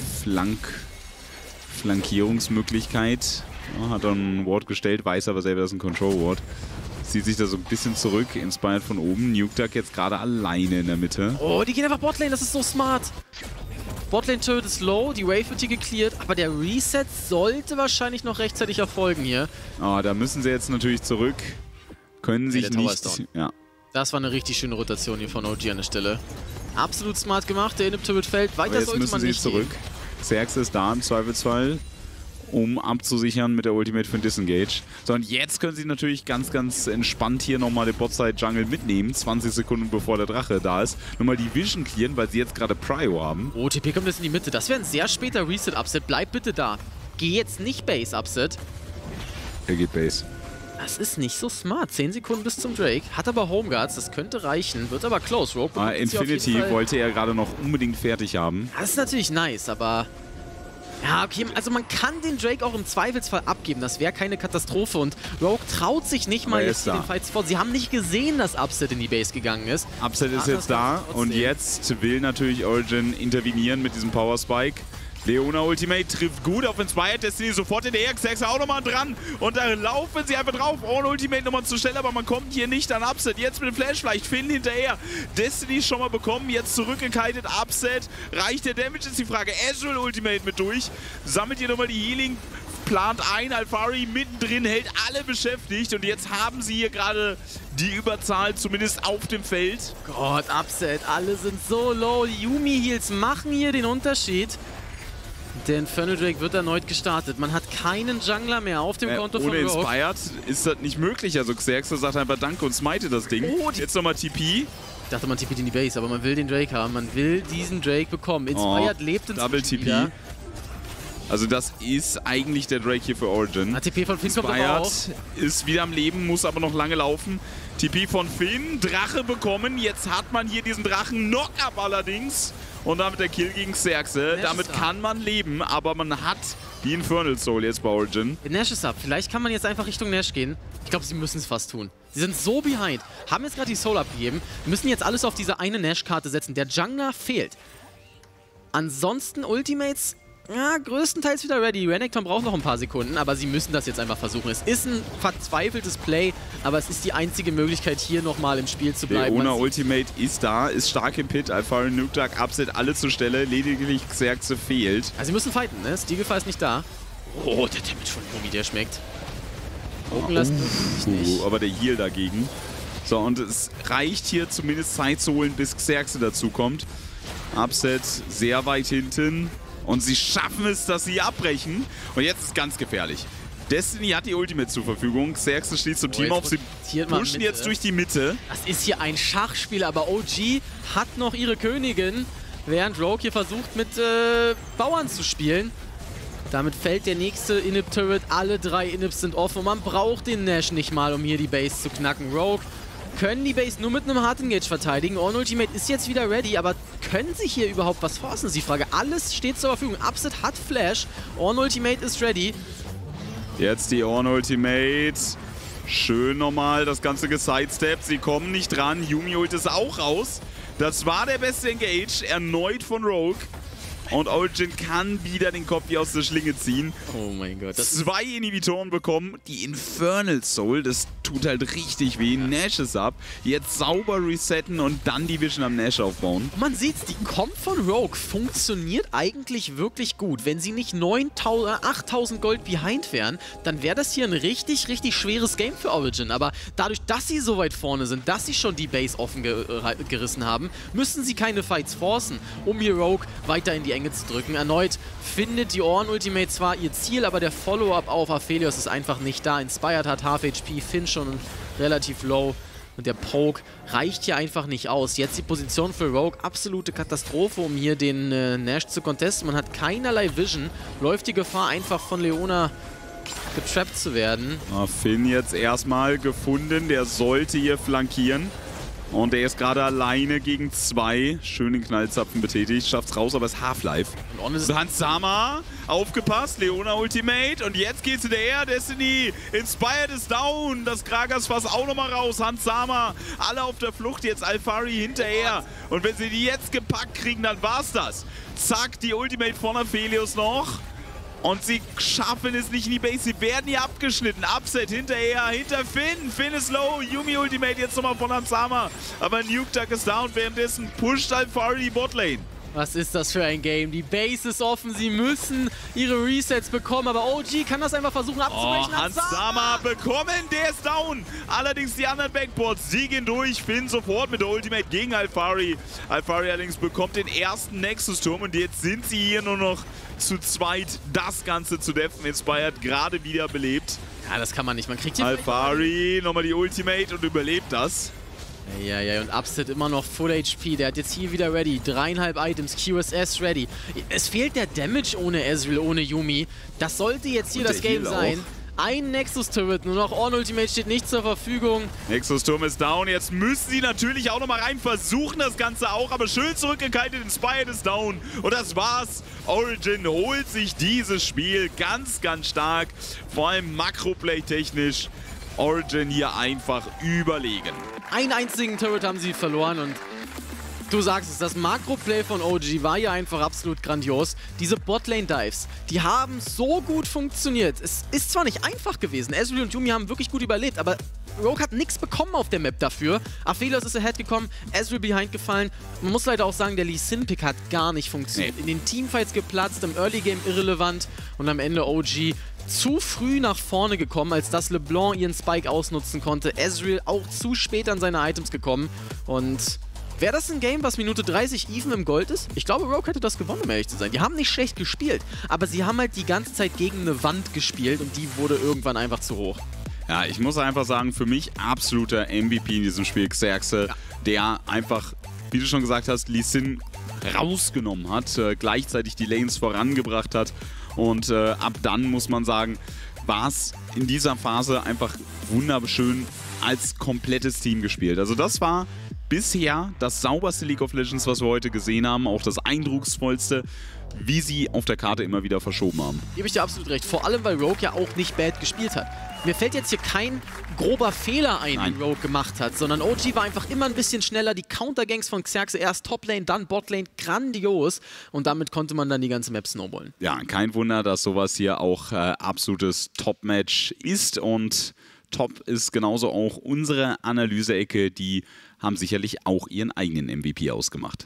Flankierungsmöglichkeit. Ja, hat dann ein Ward gestellt, weiß aber selber, das ist ein Control-Ward. Zieht sich da so ein bisschen zurück, inspired von oben. Nukeduck jetzt gerade alleine in der Mitte. Oh, die gehen einfach Botlane, das ist so smart. Botlane-Turret ist low, die Wave wird hier geklärt, aber der Reset sollte wahrscheinlich noch rechtzeitig erfolgen hier. Ah, da müssen sie jetzt natürlich zurück. Können sich nicht... Ja. Das war eine richtig schöne Rotation hier von OG an der Stelle. Absolut smart gemacht, der Inhib-Turret fällt. Weiter jetzt sollte müssen man sie nicht zurück. Xerxes ist da im Zweifelsfall, um abzusichern mit der Ultimate für den Disengage. So, und jetzt können sie natürlich ganz, ganz entspannt hier nochmal den Botside-Jungle mitnehmen. 20 Sekunden bevor der Drache da ist. Nochmal die Vision clearen, weil sie jetzt gerade Prio haben. Oh, TP kommt jetzt in die Mitte. Das wäre ein sehr später Reset-Upset. Bleib bitte da. Geh jetzt nicht Base-Upset. Er geht Base. Das ist nicht so smart. 10 Sekunden bis zum Drake. Hat aber Homeguards. Das könnte reichen. Wird aber close. Rogue Infinity wollte er gerade noch unbedingt fertig haben. Das ist natürlich nice, aber... Ja, okay, also man kann den Drake auch im Zweifelsfall abgeben, das wäre keine Katastrophe und Rogue traut sich nicht mal jetzt in den Fights vor. Sie haben nicht gesehen, dass Upset in die Base gegangen ist. Upset ist jetzt da und jetzt will natürlich Origin intervenieren mit diesem Power Spike. Leona Ultimate trifft gut auf Inspired Destiny, sofort in der Xerxes auch nochmal dran und da laufen sie einfach drauf. Ohne Ultimate nochmal zu schnell, aber man kommt hier nicht an Upset. Jetzt mit dem Flash vielleicht, Finn hinterher. Destiny schon mal bekommen, jetzt zurückgekitet. Upset, reicht der Damage, ist die Frage. Ezreal Ultimate mit durch, sammelt hier nochmal die Healing, plant ein, Alphari mittendrin, hält alle beschäftigt und jetzt haben sie hier gerade die Überzahl, zumindest auf dem Feld. Gott, Upset, alle sind so low. Die Yuumi Heals machen hier den Unterschied. Der Infernal Drake wird erneut gestartet. Man hat keinen Jungler mehr auf dem Konto von Rogue. Ohne Inspired ist das nicht möglich. Also Xerxes sagt einfach Danke und smite das Ding. Oh, jetzt nochmal TP. Ich dachte, man TP't in die Base, aber man will den Drake haben. Man will diesen Drake bekommen. Inspired lebt inzwischen Double TP. wieder. Also das ist eigentlich der Drake hier für Origin. TP von Finn kommt aber auch. Ist wieder am Leben, muss aber noch lange laufen. TP von Finn, Drache bekommen. Jetzt hat man hier diesen Drachen Knock-Up allerdings. Und damit der Kill gegen Xerxes. Damit kann man leben, aber man hat die Infernal Soul jetzt bei Origin. Nash ist ab. Vielleicht kann man jetzt einfach Richtung Nash gehen. Ich glaube, sie müssen es fast tun. Sie sind so behind. Haben jetzt gerade die Soul abgegeben. Müssen jetzt alles auf diese eine Nash-Karte setzen. Der Jungler fehlt. Ansonsten Ultimates, ja, größtenteils wieder ready. Renekton braucht noch ein paar Sekunden, aber sie müssen das jetzt einfach versuchen. Es ist ein verzweifeltes Play, aber es ist die einzige Möglichkeit, hier nochmal im Spiel zu bleiben. Leona Ultimate ist da, ist stark im Pit. Alphari, Nukeduck, Upset, alle zur Stelle. Lediglich Xerxes fehlt. Also sie müssen fighten, ne? Stiegelfall ist nicht da. Oh, der Damage von Yuumi, der schmeckt. Open lassen nicht. Aber der Heal dagegen. So, und es reicht hier zumindest Zeit zu holen, bis Xerxes dazukommt. Upset sehr weit hinten. Und sie schaffen es, dass sie abbrechen. Und jetzt ist es ganz gefährlich. Destiny hat die Ultimate zur Verfügung. Xerxes schließt zum Team auf. Sie pushen jetzt durch die Mitte. Das ist hier ein Schachspiel, aber OG hat noch ihre Königin, während Rogue hier versucht, mit Bauern zu spielen. Damit fällt der nächste Inhib-Turret. Alle 3 Inhibs sind offen und man braucht den Nash nicht mal, um hier die Base zu knacken. Rogue können die Base nur mit einem Hard Engage verteidigen. Ornn Ultimate ist jetzt wieder ready, aber können sie hier überhaupt was forcen? Ist die Frage. Alles steht zur Verfügung. Upset hat Flash. Ornn Ultimate ist ready. Jetzt die Ornn Ultimate. Schön nochmal das Ganze gesidesteppt. Sie kommen nicht dran. Yuumi Ult ist auch raus. Das war der beste Engage. Erneut von Rogue. Und Origin kann wieder den Kopf wie aus der Schlinge ziehen. Oh mein Gott. 2 Inhibitoren bekommen. Die Infernal Soul, das tut halt richtig weh. Nash ist ab. Jetzt sauber resetten und dann die Vision am Nash aufbauen. Man sieht's, die Comp von Rogue funktioniert eigentlich wirklich gut. Wenn sie nicht 8.000 Gold behind wären, dann wäre das hier ein richtig, richtig schweres Game für Origin. Aber dadurch, dass sie so weit vorne sind, dass sie schon die Base offen gerissen haben, müssen sie keine Fights forcen, um hier Rogue weiter in die Enge zu drücken. Erneut findet die Ornn-Ultimate zwar ihr Ziel, aber der Follow-up auf Aphelios ist einfach nicht da. Inspired hat Half HP, Finn schon relativ low. Und der Poke reicht hier einfach nicht aus. Jetzt die Position für Rogue, absolute Katastrophe, um hier den Nash zu contesten. Man hat keinerlei Vision, läuft die Gefahr einfach von Leona getrappt zu werden. Finn jetzt erstmal gefunden, der sollte hier flankieren. Und er ist gerade alleine gegen 2. Schönen Knallzapfen betätigt, schafft's raus, aber es ist Half-Life. Und Hans Sama, aufgepasst, Leona Ultimate. Und jetzt geht's hinterher, Destiny. Inspired ist down. Das Gragas Fass auch nochmal raus. Hans Sama, alle auf der Flucht, jetzt Alphari hinterher. Und wenn sie die jetzt gepackt kriegen, dann war's das. Zack, die Ultimate von Aphelios noch. Und sie schaffen es nicht in die Base. Sie werden hier abgeschnitten. Upset hinterher, hinter Finn. Finn ist low. Yuumi Ultimate jetzt nochmal von Hansama. Aber Nukeduck ist down. Währenddessen pusht Alphari die Botlane. Was ist das für ein Game? Die Base ist offen. Sie müssen ihre Resets bekommen. Aber OG kann das einfach versuchen abzubrechen. Hansama bekommen. Der ist down. Allerdings die anderen Backboards. Sie gehen durch. Finn sofort mit der Ultimate gegen Alphari. Alphari allerdings bekommt den ersten Nexus-Turm. Und jetzt sind sie hier nur noch zu zweit, das Ganze zu deffen. Inspired gerade wieder belebt. Ja, das kann man nicht. Man kriegt hier Alphari, nochmal die Ultimate und überlebt das. Ja, und Upset immer noch Full HP. Der hat jetzt hier wieder ready. 3,5 Items, QSS ready. Es fehlt der Damage ohne Ezreal, ohne Yuumi. Das sollte jetzt hier das Game sein. Ein Nexus-Turret, nur noch Ornn-Ultimate steht nicht zur Verfügung. Nexus-Turm ist down, jetzt müssen sie natürlich auch nochmal rein, versuchen das Ganze auch, aber schön zurückgekitet, Inspired ist down. Und das war's. Origin holt sich dieses Spiel ganz, ganz stark. Vor allem Makroplay-technisch. Origin hier einfach überlegen. Einen einzigen Turret haben sie verloren und du sagst es, das Makro-Play von OG war ja einfach absolut grandios. Diese Botlane-Dives, die haben so gut funktioniert. Es ist zwar nicht einfach gewesen, Ezreal und Yuumi haben wirklich gut überlebt, aber Rogue hat nichts bekommen auf der Map dafür. Aphelios ist ahead gekommen, Ezreal behind gefallen. Man muss leider auch sagen, der Lee Sin-Pick hat gar nicht funktioniert. In den Teamfights geplatzt, im Early Game irrelevant und am Ende OG zu früh nach vorne gekommen, als dass LeBlanc ihren Spike ausnutzen konnte. Ezreal auch zu spät an seine Items gekommen und wäre das ein Game, was Minute 30 even im Gold ist? Ich glaube, Rogue hätte das gewonnen, um ehrlich zu sein. Die haben nicht schlecht gespielt, aber sie haben halt die ganze Zeit gegen eine Wand gespielt und die wurde irgendwann einfach zu hoch. Ja, ich muss einfach sagen, für mich absoluter MVP in diesem Spiel, Xerxe, der einfach, wie du schon gesagt hast, Lee Sin rausgenommen hat, gleichzeitig die Lanes vorangebracht hat und ab dann, muss man sagen, war es in dieser Phase einfach wunderschön als komplettes Team gespielt. Also das war bisher das sauberste League of Legends, was wir heute gesehen haben, auch das eindrucksvollste, wie sie auf der Karte immer wieder verschoben haben. Gebe ich dir absolut recht, vor allem weil Rogue ja auch nicht bad gespielt hat. Mir fällt jetzt hier kein grober Fehler ein, den Rogue gemacht hat, sondern OG war einfach immer ein bisschen schneller. Die Countergangs von Xerxe, erst Toplane, dann Botlane, grandios. Und damit konnte man dann die ganze Map snowballen. Ja, kein Wunder, dass sowas hier auch absolutes Top-Match ist. Und Top ist genauso auch unsere Analyse-Ecke. Die haben sicherlich auch ihren eigenen MVP ausgemacht.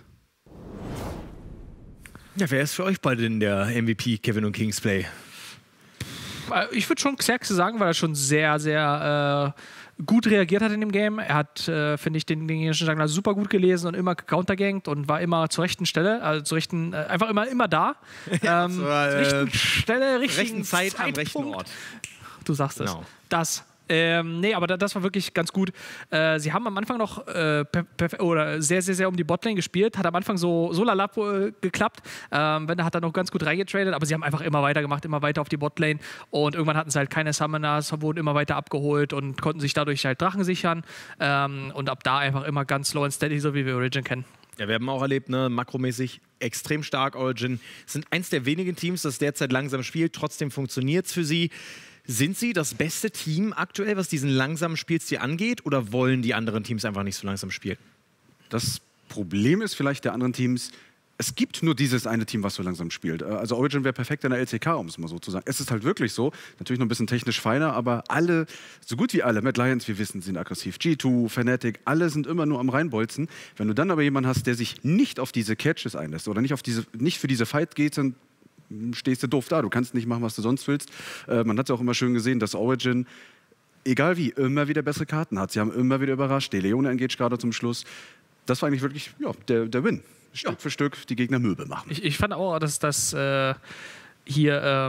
Ja, wer ist für euch beide denn der MVP, Kevin und Kingsplay? Ich würde schon Xerxe sagen, weil er schon sehr, sehr gut reagiert hat in dem Game. Er hat, finde ich, den gegnerischen Jungler super gut gelesen und immer countergankt und war immer zur rechten Stelle, also zur rechten, einfach immer da. Ja, zur rechten Stelle, rechten Zeit am rechten Ort. Du sagst es. Genau. Das. Nee, aber das war wirklich ganz gut. Sie haben am Anfang noch sehr, sehr, sehr um die Botlane gespielt. Hat am Anfang so lala geklappt. Wender hat dann noch ganz gut reingetradet, aber sie haben einfach immer weiter gemacht, immer weiter auf die Botlane. Und irgendwann hatten sie halt keine Summoners, wurden immer weiter abgeholt und konnten sich dadurch halt Drachen sichern. Und ab da einfach immer ganz slow and steady, so wie wir Origin kennen. Ja, wir haben auch erlebt, ne, makromäßig extrem stark. Origin sind eins der wenigen Teams, das derzeit langsam spielt. Trotzdem funktioniert es für sie. Sind sie das beste Team aktuell, was diesen langsamen Spielstil angeht, oder wollen die anderen Teams einfach nicht so langsam spielen? Das Problem ist vielleicht der anderen Teams, es gibt nur dieses eine Team, was so langsam spielt. Also Origin wäre perfekt in der LCK, um es mal so zu sagen. Es ist halt wirklich so, natürlich noch ein bisschen technisch feiner, aber alle, so gut wie alle, Mad Lions, wir wissen, sind aggressiv. G2, Fnatic, alle sind immer nur am Reinbolzen. Wenn du dann aber jemanden hast, der sich nicht auf diese Catches einlässt oder nicht für diese Fight geht, dann stehst du doof da. Du kannst nicht machen, was du sonst willst. Man hat es auch immer schön gesehen, dass Origin, egal wie, immer wieder bessere Karten hat. Sie haben immer wieder überrascht. De Leon engaged gerade zum Schluss. Das war eigentlich wirklich der Win. Stück für Stück die Gegner mürbe machen. Ich fand auch, dass das hier,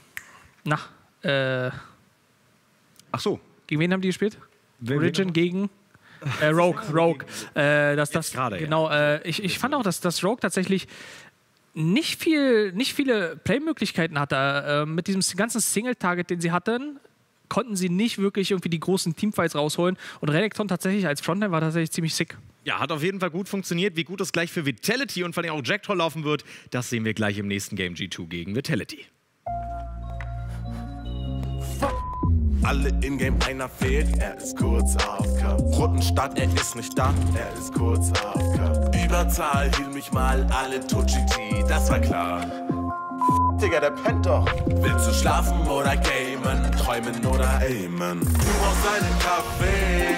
ach so. Gegen wen haben die gespielt? Origin gegen Rogue. Ich fand auch, dass Rogue tatsächlich nicht viele Play-Möglichkeiten hatte. Mit diesem ganzen Single-Target, den sie hatten, konnten sie nicht wirklich irgendwie die großen Teamfights rausholen. Und Renekton tatsächlich als Frontline war tatsächlich ziemlich sick. Ja, hat auf jeden Fall gut funktioniert. Wie gut es gleich für Vitality und vor allem auch Jacktroll laufen wird, das sehen wir gleich im nächsten Game G2 gegen Vitality. Alle in-game, einer fehlt, er ist kurz AFK. Roten Start, er ist nicht da, er ist kurz AFK. Überzahl, heal mich mal, alle Tochiti, das war klar. Digga, der pennt doch. Willst du schlafen oder gamen, träumen oder aimen? Du brauchst einen Kaffee.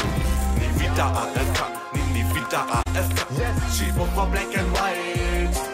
Nie wieder AFK, nie wieder AFK. Chivo for black and white.